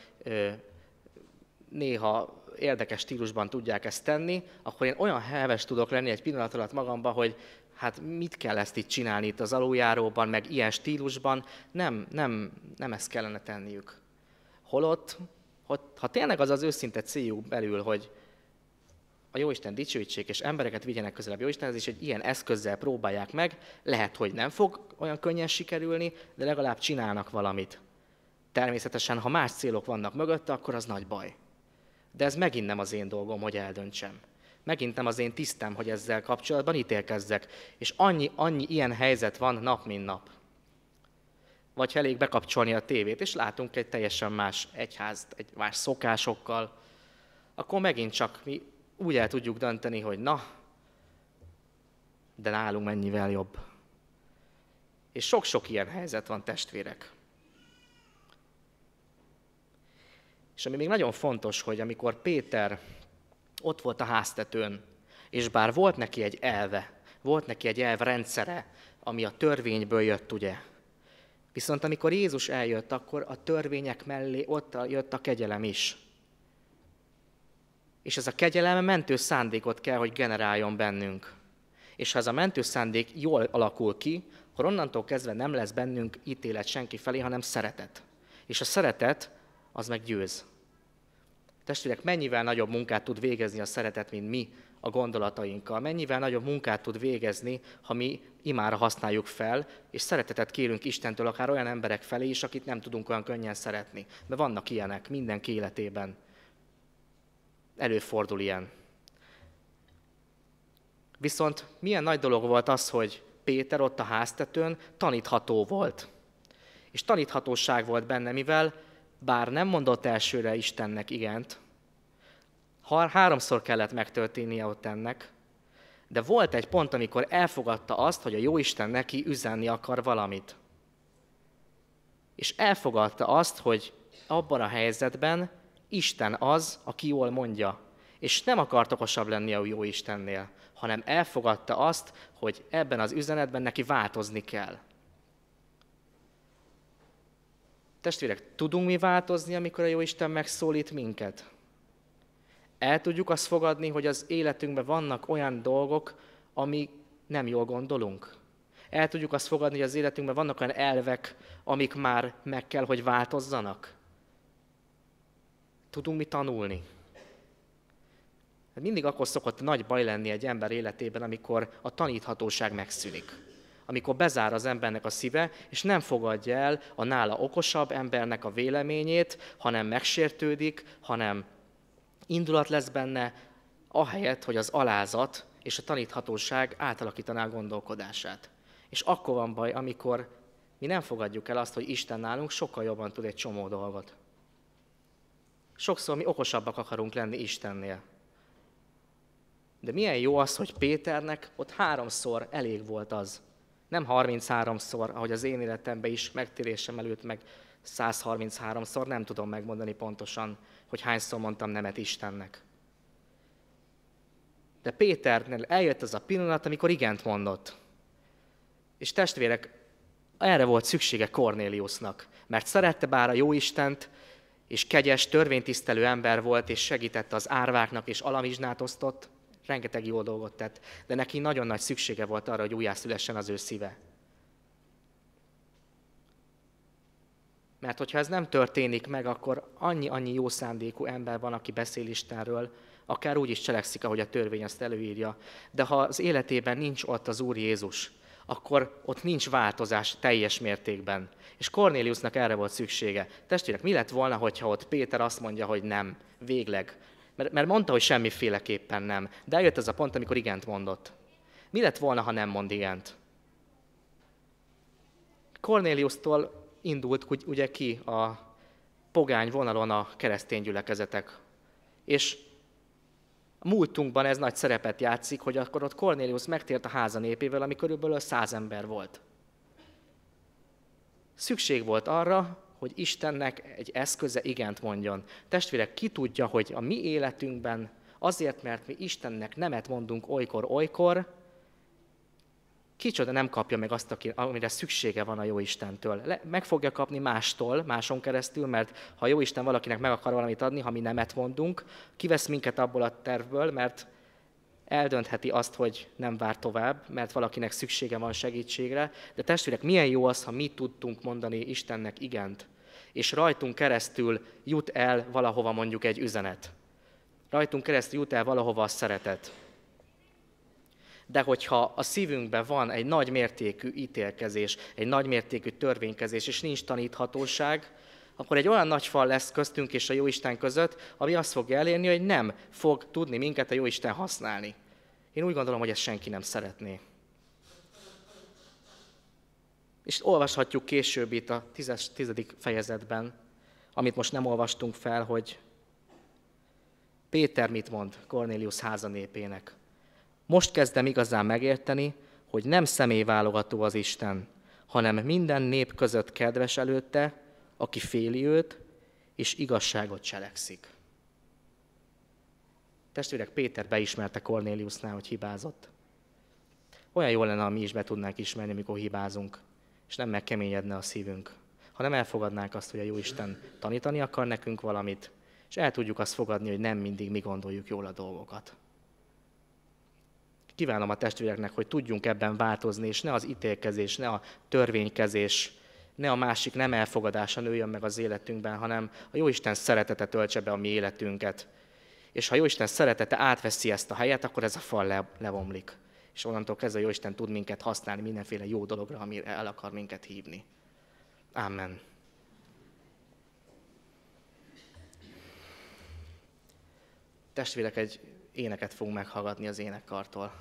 néha érdekes stílusban tudják ezt tenni, akkor én olyan heves tudok lenni egy pillanat alatt magamban, hogy hát mit kell ezt itt csinálni itt az aluljáróban, meg ilyen stílusban, nem, nem, nem ezt kellene tenniük. Holott, hogy, ha tényleg az az őszinte céljuk belül, hogy a Jóisten dicsőítsék, és embereket vigyenek közelebb Jóistenhez, és egy ilyen eszközzel próbálják meg, lehet, hogy nem fog olyan könnyen sikerülni, de legalább csinálnak valamit. Természetesen, ha más célok vannak mögötte, akkor az nagy baj. De ez megint nem az én dolgom, hogy eldöntsem. Megint nem az én tisztem, hogy ezzel kapcsolatban ítélkezzek. És annyi, annyi ilyen helyzet van nap, mint nap. Vagy elég bekapcsolni a tévét, és látunk egy teljesen más egyházt, egy más szokásokkal, akkor megint csak mi úgy el tudjuk dönteni, hogy na, de nálunk mennyivel jobb. És sok-sok ilyen helyzet van, testvérek. És ami még nagyon fontos, hogy amikor Péter ott volt a háztetőn, és bár volt neki egy elve, volt neki egy elvrendszere, ami a törvényből jött, ugye? Viszont amikor Jézus eljött, akkor a törvények mellé ott jött a kegyelem is. És ez a kegyelem mentő szándékot kell, hogy generáljon bennünk. És ha ez a mentő szándék jól alakul ki, akkor onnantól kezdve nem lesz bennünk ítélet senki felé, hanem szeretet. És a szeretet, az meg győz. Testvérek, mennyivel nagyobb munkát tud végezni a szeretet, mint mi a gondolatainkkal. Mennyivel nagyobb munkát tud végezni, ha mi imára használjuk fel, és szeretetet kérünk Istentől akár olyan emberek felé is, akit nem tudunk olyan könnyen szeretni. Mert vannak ilyenek mindenki életében. Előfordul ilyen. Viszont milyen nagy dolog volt az, hogy Péter ott a háztetőn tanítható volt. És taníthatóság volt benne, mivel bár nem mondott elsőre Istennek igent, háromszor kellett megtörténnie ott ennek, de volt egy pont, amikor elfogadta azt, hogy a Jóisten neki üzenni akar valamit. És elfogadta azt, hogy abban a helyzetben Isten az, aki jól mondja, és nem akart okosabb lenni a Jóistennél, hanem elfogadta azt, hogy ebben az üzenetben neki változni kell. Testvérek, tudunk mi változni, amikor a Jóisten megszólít minket? El tudjuk azt fogadni, hogy az életünkben vannak olyan dolgok, amik nem jól gondolunk? El tudjuk azt fogadni, hogy az életünkben vannak olyan elvek, amik már meg kell, hogy változzanak? Tudunk mi tanulni? Mindig akkor szokott nagy baj lenni egy ember életében, amikor a taníthatóság megszűnik. Amikor bezár az embernek a szíve, és nem fogadja el a nála okosabb embernek a véleményét, hanem megsértődik, hanem indulat lesz benne, ahelyett, hogy az alázat és a taníthatóság átalakítaná a gondolkodását. És akkor van baj, amikor mi nem fogadjuk el azt, hogy Isten nálunk sokkal jobban tud egy csomó dolgot. Sokszor mi okosabbak akarunk lenni Istennél. De milyen jó az, hogy Péternek ott háromszor elég volt az. Nem harmincháromszor, ahogy az én életemben is megtérésem előtt, meg száz harmincháromszor, nem tudom megmondani pontosan, hogy hányszor mondtam nemet Istennek. De Péternél eljött az a pillanat, amikor igent mondott. És testvérek, erre volt szüksége Kornéliusnak, mert szerette bár a Jóistent, és kegyes, törvénytisztelő ember volt, és segítette az árváknak, és alamizsnát osztott, rengeteg jó dolgot tett, de neki nagyon nagy szüksége volt arra, hogy újjászülessen az ő szíve. Mert hogyha ez nem történik meg, akkor annyi-annyi jó szándékú ember van, aki beszél Istenről, akár úgy is cselekszik, ahogy a törvény ezt előírja. De ha az életében nincs ott az Úr Jézus, akkor ott nincs változás teljes mértékben. És Kornéliusnak erre volt szüksége. Testvérek, mi lett volna, hogyha ott Péter azt mondja, hogy nem, végleg? Mert, mert mondta, hogy semmiféleképpen nem. De eljött ez a pont, amikor igent mondott. Mi lett volna, ha nem mond igent? Kornéliustól indult ugye ki a pogány vonalon a keresztény gyülekezetek. És a múltunkban ez nagy szerepet játszik, hogy akkor ott Kornélius megtért a háza népével, ami körülbelül száz ember volt. Szükség volt arra, hogy Istennek egy eszköze igent mondjon. Testvérek, ki tudja, hogy a mi életünkben azért, mert mi Istennek nemet mondunk olykor-olykor, kicsoda nem kapja meg azt, amire szüksége van a Jóistentől. Le, meg fogja kapni mástól, máson keresztül, mert ha Jóisten valakinek meg akar valamit adni, ha mi nemet mondunk, kivesz minket abból a tervből, mert eldöntheti azt, hogy nem vár tovább, mert valakinek szüksége van segítségre. De testvérek, milyen jó az, ha mi tudtunk mondani Istennek igent, és rajtunk keresztül jut el valahova mondjuk egy üzenet. Rajtunk keresztül jut el valahova a szeretet. De hogyha a szívünkben van egy nagy mértékű ítélkezés, egy nagy mértékű törvénykezés, és nincs taníthatóság, akkor egy olyan nagy fal lesz köztünk és a Jóisten között, ami azt fogja elérni, hogy nem fog tudni minket a Jóisten használni. Én úgy gondolom, hogy ezt senki nem szeretné. És olvashatjuk később itt a tízes, tizedik fejezetben, amit most nem olvastunk fel, hogy Péter mit mond Kornélius háza népének. Most kezdem igazán megérteni, hogy nem személyválogató az Isten, hanem minden nép között kedves előtte, aki féli őt, és igazságot cselekszik. Testvérek, Péter beismerte Kornéliusnál, hogy hibázott. Olyan jó lenne, ha mi is be tudnánk ismerni, amikor hibázunk, és nem megkeményedne a szívünk, hanem elfogadnánk azt, hogy a Jóisten tanítani akar nekünk valamit, és el tudjuk azt fogadni, hogy nem mindig mi gondoljuk jól a dolgokat. Kívánom a testvéreknek, hogy tudjunk ebben változni, és ne az ítélkezés, ne a törvénykezés, ne a másik nem elfogadása nőjön meg az életünkben, hanem a Jóisten szeretete töltse be a mi életünket. És ha Jóisten szeretete átveszi ezt a helyet, akkor ez a fal le, levomlik. És onnantól kezdve a Jóisten tud minket használni mindenféle jó dologra, amire el akar minket hívni. Amen. Testvérek, egy éneket fogunk meghallgatni az énekkartól.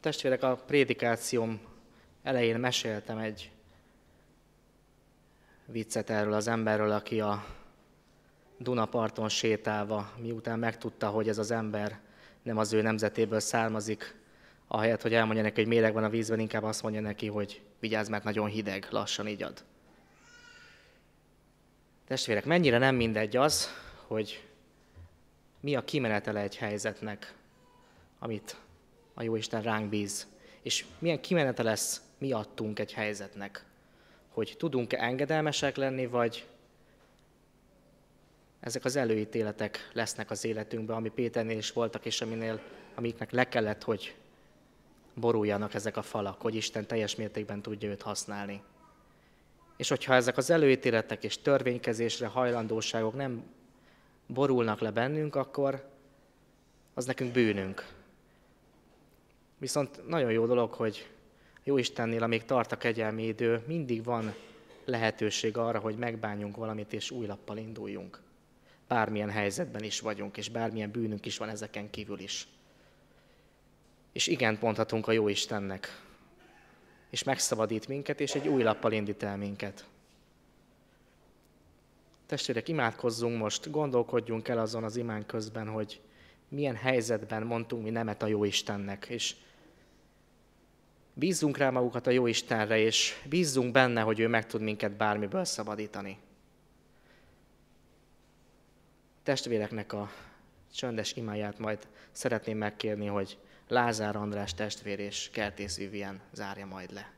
Testvérek, a prédikációm elején meséltem egy viccet erről az emberről, aki a Dunaparton sétálva, miután megtudta, hogy ez az ember nem az ő nemzetéből származik, ahelyett, hogy elmondja neki, hogy méreg van a vízben, inkább azt mondja neki, hogy vigyázz, mert nagyon hideg, lassan igyad. Testvérek, mennyire nem mindegy az, hogy mi a kimenetele egy helyzetnek, amit a Jóisten ránk bíz, és milyen kimenete lesz miattunk egy helyzetnek, hogy tudunk-e engedelmesek lenni, vagy ezek az előítéletek lesznek az életünkben, ami Péternél is voltak, és aminél, amiknek le kellett, hogy boruljanak ezek a falak, hogy Isten teljes mértékben tudja őt használni. És hogyha ezek az előítéletek és törvénykezésre hajlandóságok nem borulnak le bennünk, akkor az nekünk bűnünk. Viszont nagyon jó dolog, hogy Jóistennél, amíg tart a kegyelmi idő, mindig van lehetőség arra, hogy megbánjunk valamit és új lappal induljunk. Bármilyen helyzetben is vagyunk, és bármilyen bűnünk is van ezeken kívül is. És igent mondhatunk a Jóistennek, és megszabadít minket, és egy új lappal indít el minket. Testvérek, imádkozzunk most, gondolkodjunk el azon az imán közben, hogy milyen helyzetben mondtunk mi nemet a Jóistennek, és bízzunk rá magukat a Jóistenre, és bízzunk benne, hogy ő meg tud minket bármiből szabadítani. Testvéreknek a csöndes imáját majd szeretném megkérni, hogy Lázár András testvér és Kertész Vivien zárja majd le.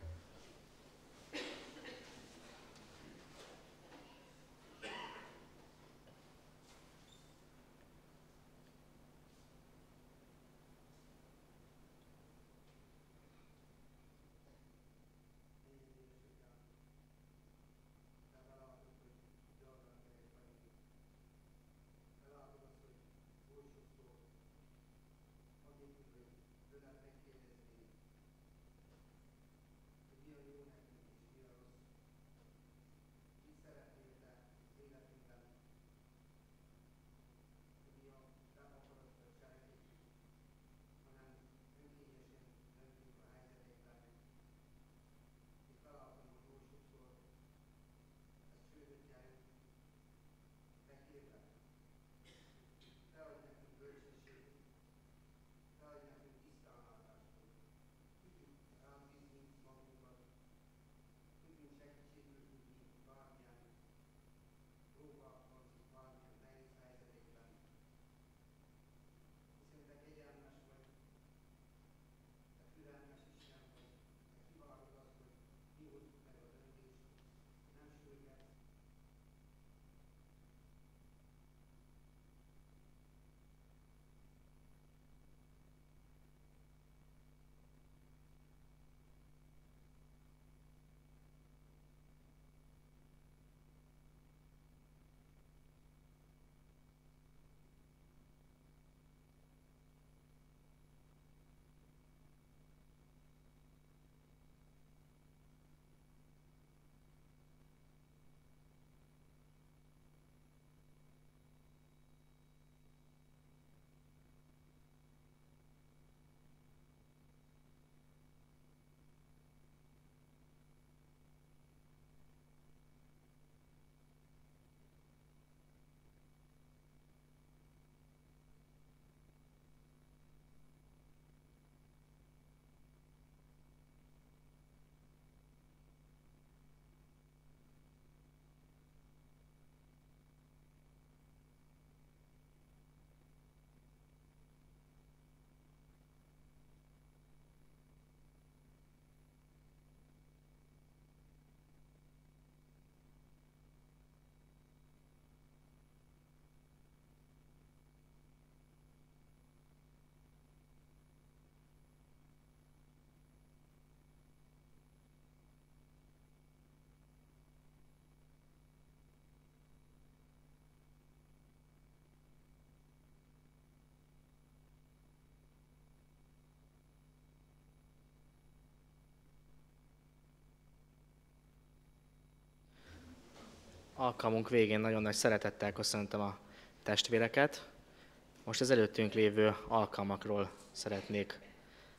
Alkalmunk végén nagyon nagy szeretettel köszöntöm a testvéreket. Most az előttünk lévő alkalmakról szeretnék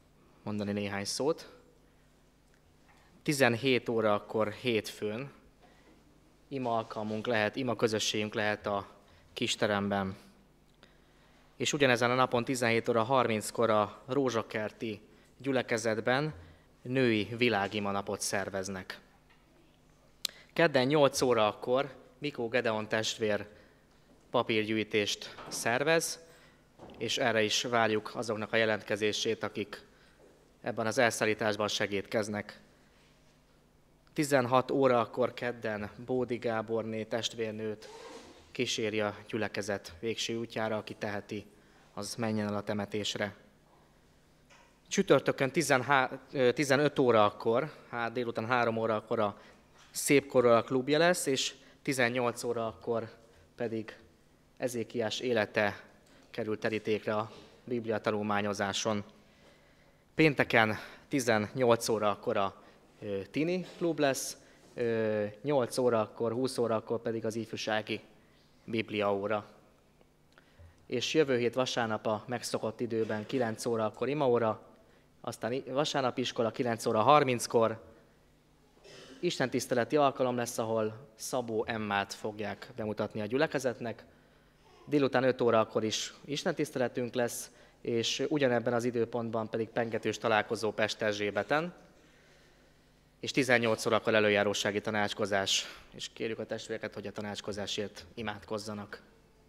mondani néhány szót. tizenhét órakor hétfőn ima alkalmunk lehet, ima közösségünk lehet a kisteremben. És ugyanezen a napon tizenhét óra harminckor a Rózsakerti gyülekezetben női világima napot szerveznek. Kedden nyolc órakor Mikó Gedeon testvér papírgyűjtést szervez, és erre is várjuk azoknak a jelentkezését, akik ebben az elszállításban segítkeznek. tizenhat órakor kedden Bódi Gáborné testvérnőt kíséri a gyülekezet végső útjára, aki teheti, az menjen el a temetésre. Csütörtökön tizenöt órakor, hát délután három órakor a Szép Korola klubja lesz, és tizennyolc órakor pedig Ezékiás élete kerül terítékre a Biblia tanulmányozáson. Pénteken tizennyolc órakor a Tini klub lesz, nyolc órakor, húsz órakor pedig az ifjúsági Biblia óra. És jövő hét vasárnap a megszokott időben kilenc órakor imaóra, aztán vasárnap iskola kilenc óra harminckor, istentiszteleti alkalom lesz, ahol Szabó Emmát fogják bemutatni a gyülekezetnek. Délután öt órakor is istentiszteletünk lesz, és ugyanebben az időpontban pedig pengetős találkozó Pest Erzsébeten, és tizennyolc órakor előjárósági tanácskozás, és kérjük a testvéreket, hogy a tanácskozásért imádkozzanak.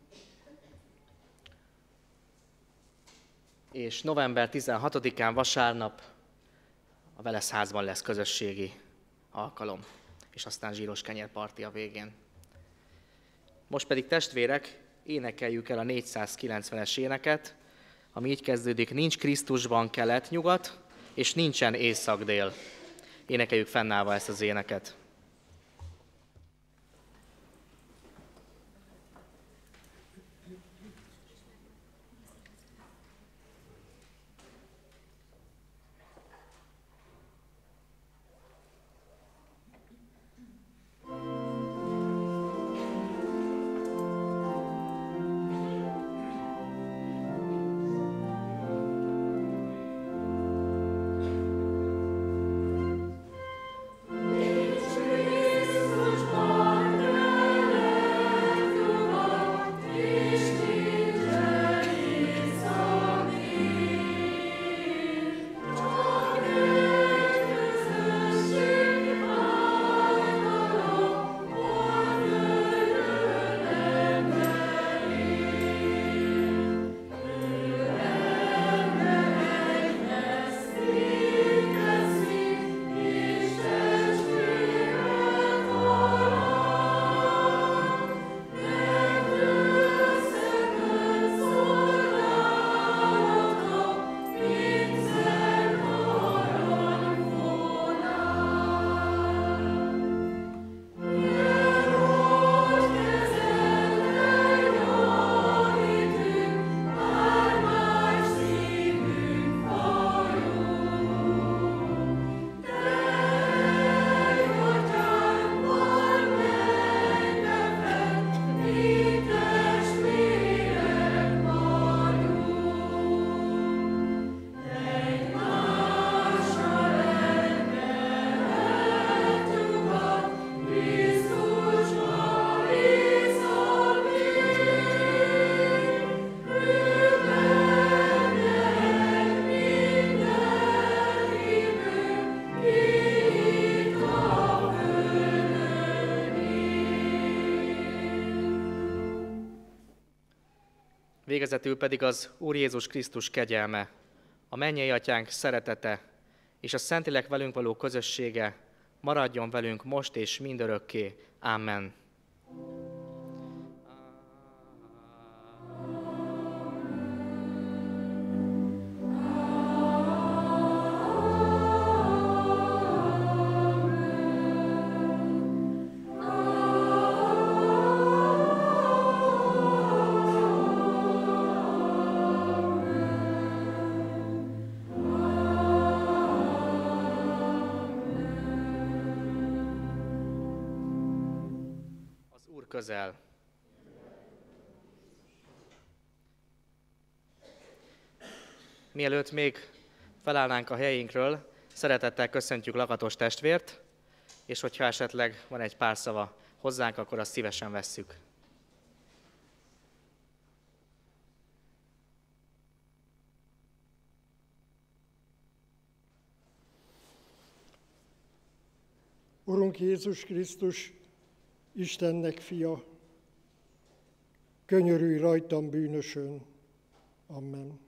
És november tizenhatodikán vasárnap a Veleszházban lesz közösségi alkalom, és aztán zsíros kenyérparti a végén. Most pedig testvérek, énekeljük el a négyszázkilencvenes éneket, ami így kezdődik: nincs Krisztusban kelet-nyugat, és nincsen észak-dél. Énekeljük fennállva ezt az éneket. Végezetül pedig az Úr Jézus Krisztus kegyelme, a mennyei Atyánk szeretete és a Szentlélek velünk való közössége maradjon velünk most és mindörökké. Amen. Közel. Mielőtt még felállnánk a helyünkről, szeretettel köszöntjük Lakatos testvért, és hogyha esetleg van egy pár szava hozzánk, akkor azt szívesen vesszük. Urunk Jézus Krisztus, Istennek fia, könyörülj rajtam bűnösön. Amen.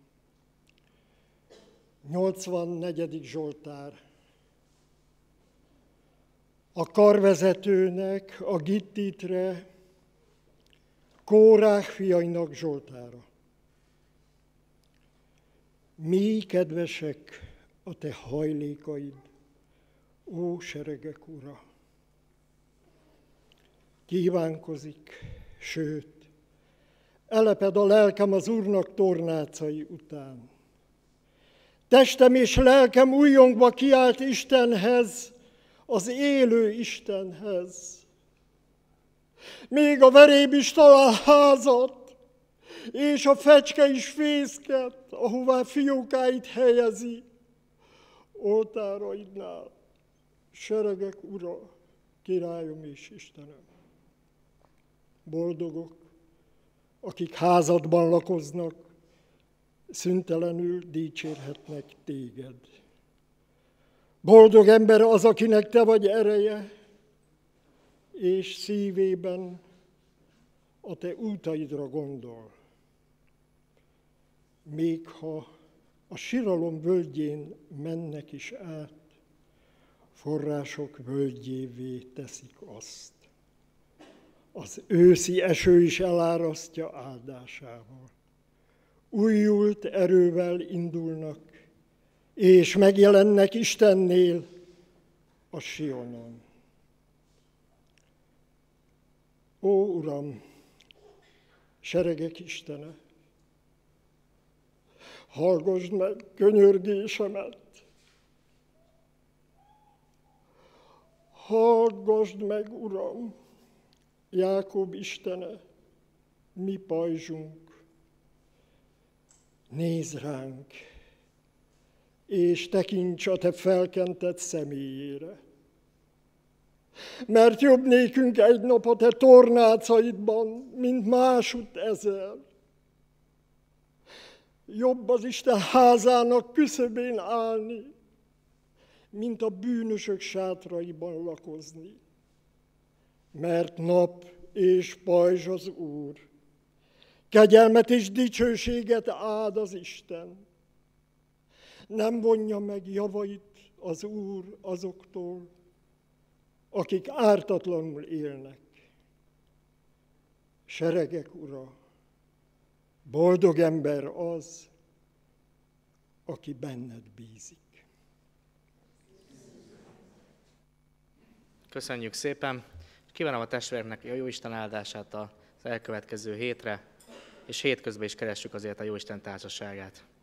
nyolcvannegyedik Zsoltár. A karvezetőnek, a Gittitre, Kórák fiainak Zsoltára. Mi kedvesek a te hajlékaid, ó seregek ura! Kívánkozik, sőt, eleped a lelkem az Úrnak tornácai után. Testem és lelkem újjongva kiált Istenhez, az élő Istenhez. Még a veréb is talál házat, és a fecske is fészket, ahová fiókáit helyezi, oltáraidnál. Seregek ura, királyom és Istenem. Boldogok, akik házadban lakoznak, szüntelenül dicsérhetnek téged. Boldog ember az, akinek te vagy ereje, és szívében a te útaidra gondol. Még ha a siralom völgyén mennek is át, források völgyévé teszik azt. Az őszi eső is elárasztja áldásával. Újult erővel indulnak, és megjelennek Istennél a Sionon. Ó, Uram, seregek Istene, hallgasd meg könyörgésemet, hallgasd meg, Uram, Jákob Istene, mi pajzsunk, nézz ránk, és tekints a te felkentett személyére. Mert jobb nékünk egy nap a te tornácaidban, mint másutt ezer. Jobb az Isten házának küszöbén állni, mint a bűnösök sátraiban lakozni. Mert nap és pajzs az Úr, kegyelmet és dicsőséget áld az Isten. Nem vonja meg javait az Úr azoktól, akik ártatlanul élnek. Seregek ura, boldog ember az, aki benned bízik. Köszönjük szépen! Kívánom a testvérnek a Jóisten áldását az elkövetkező hétre, és hétközben is keressük azért a Jóisten társaságát.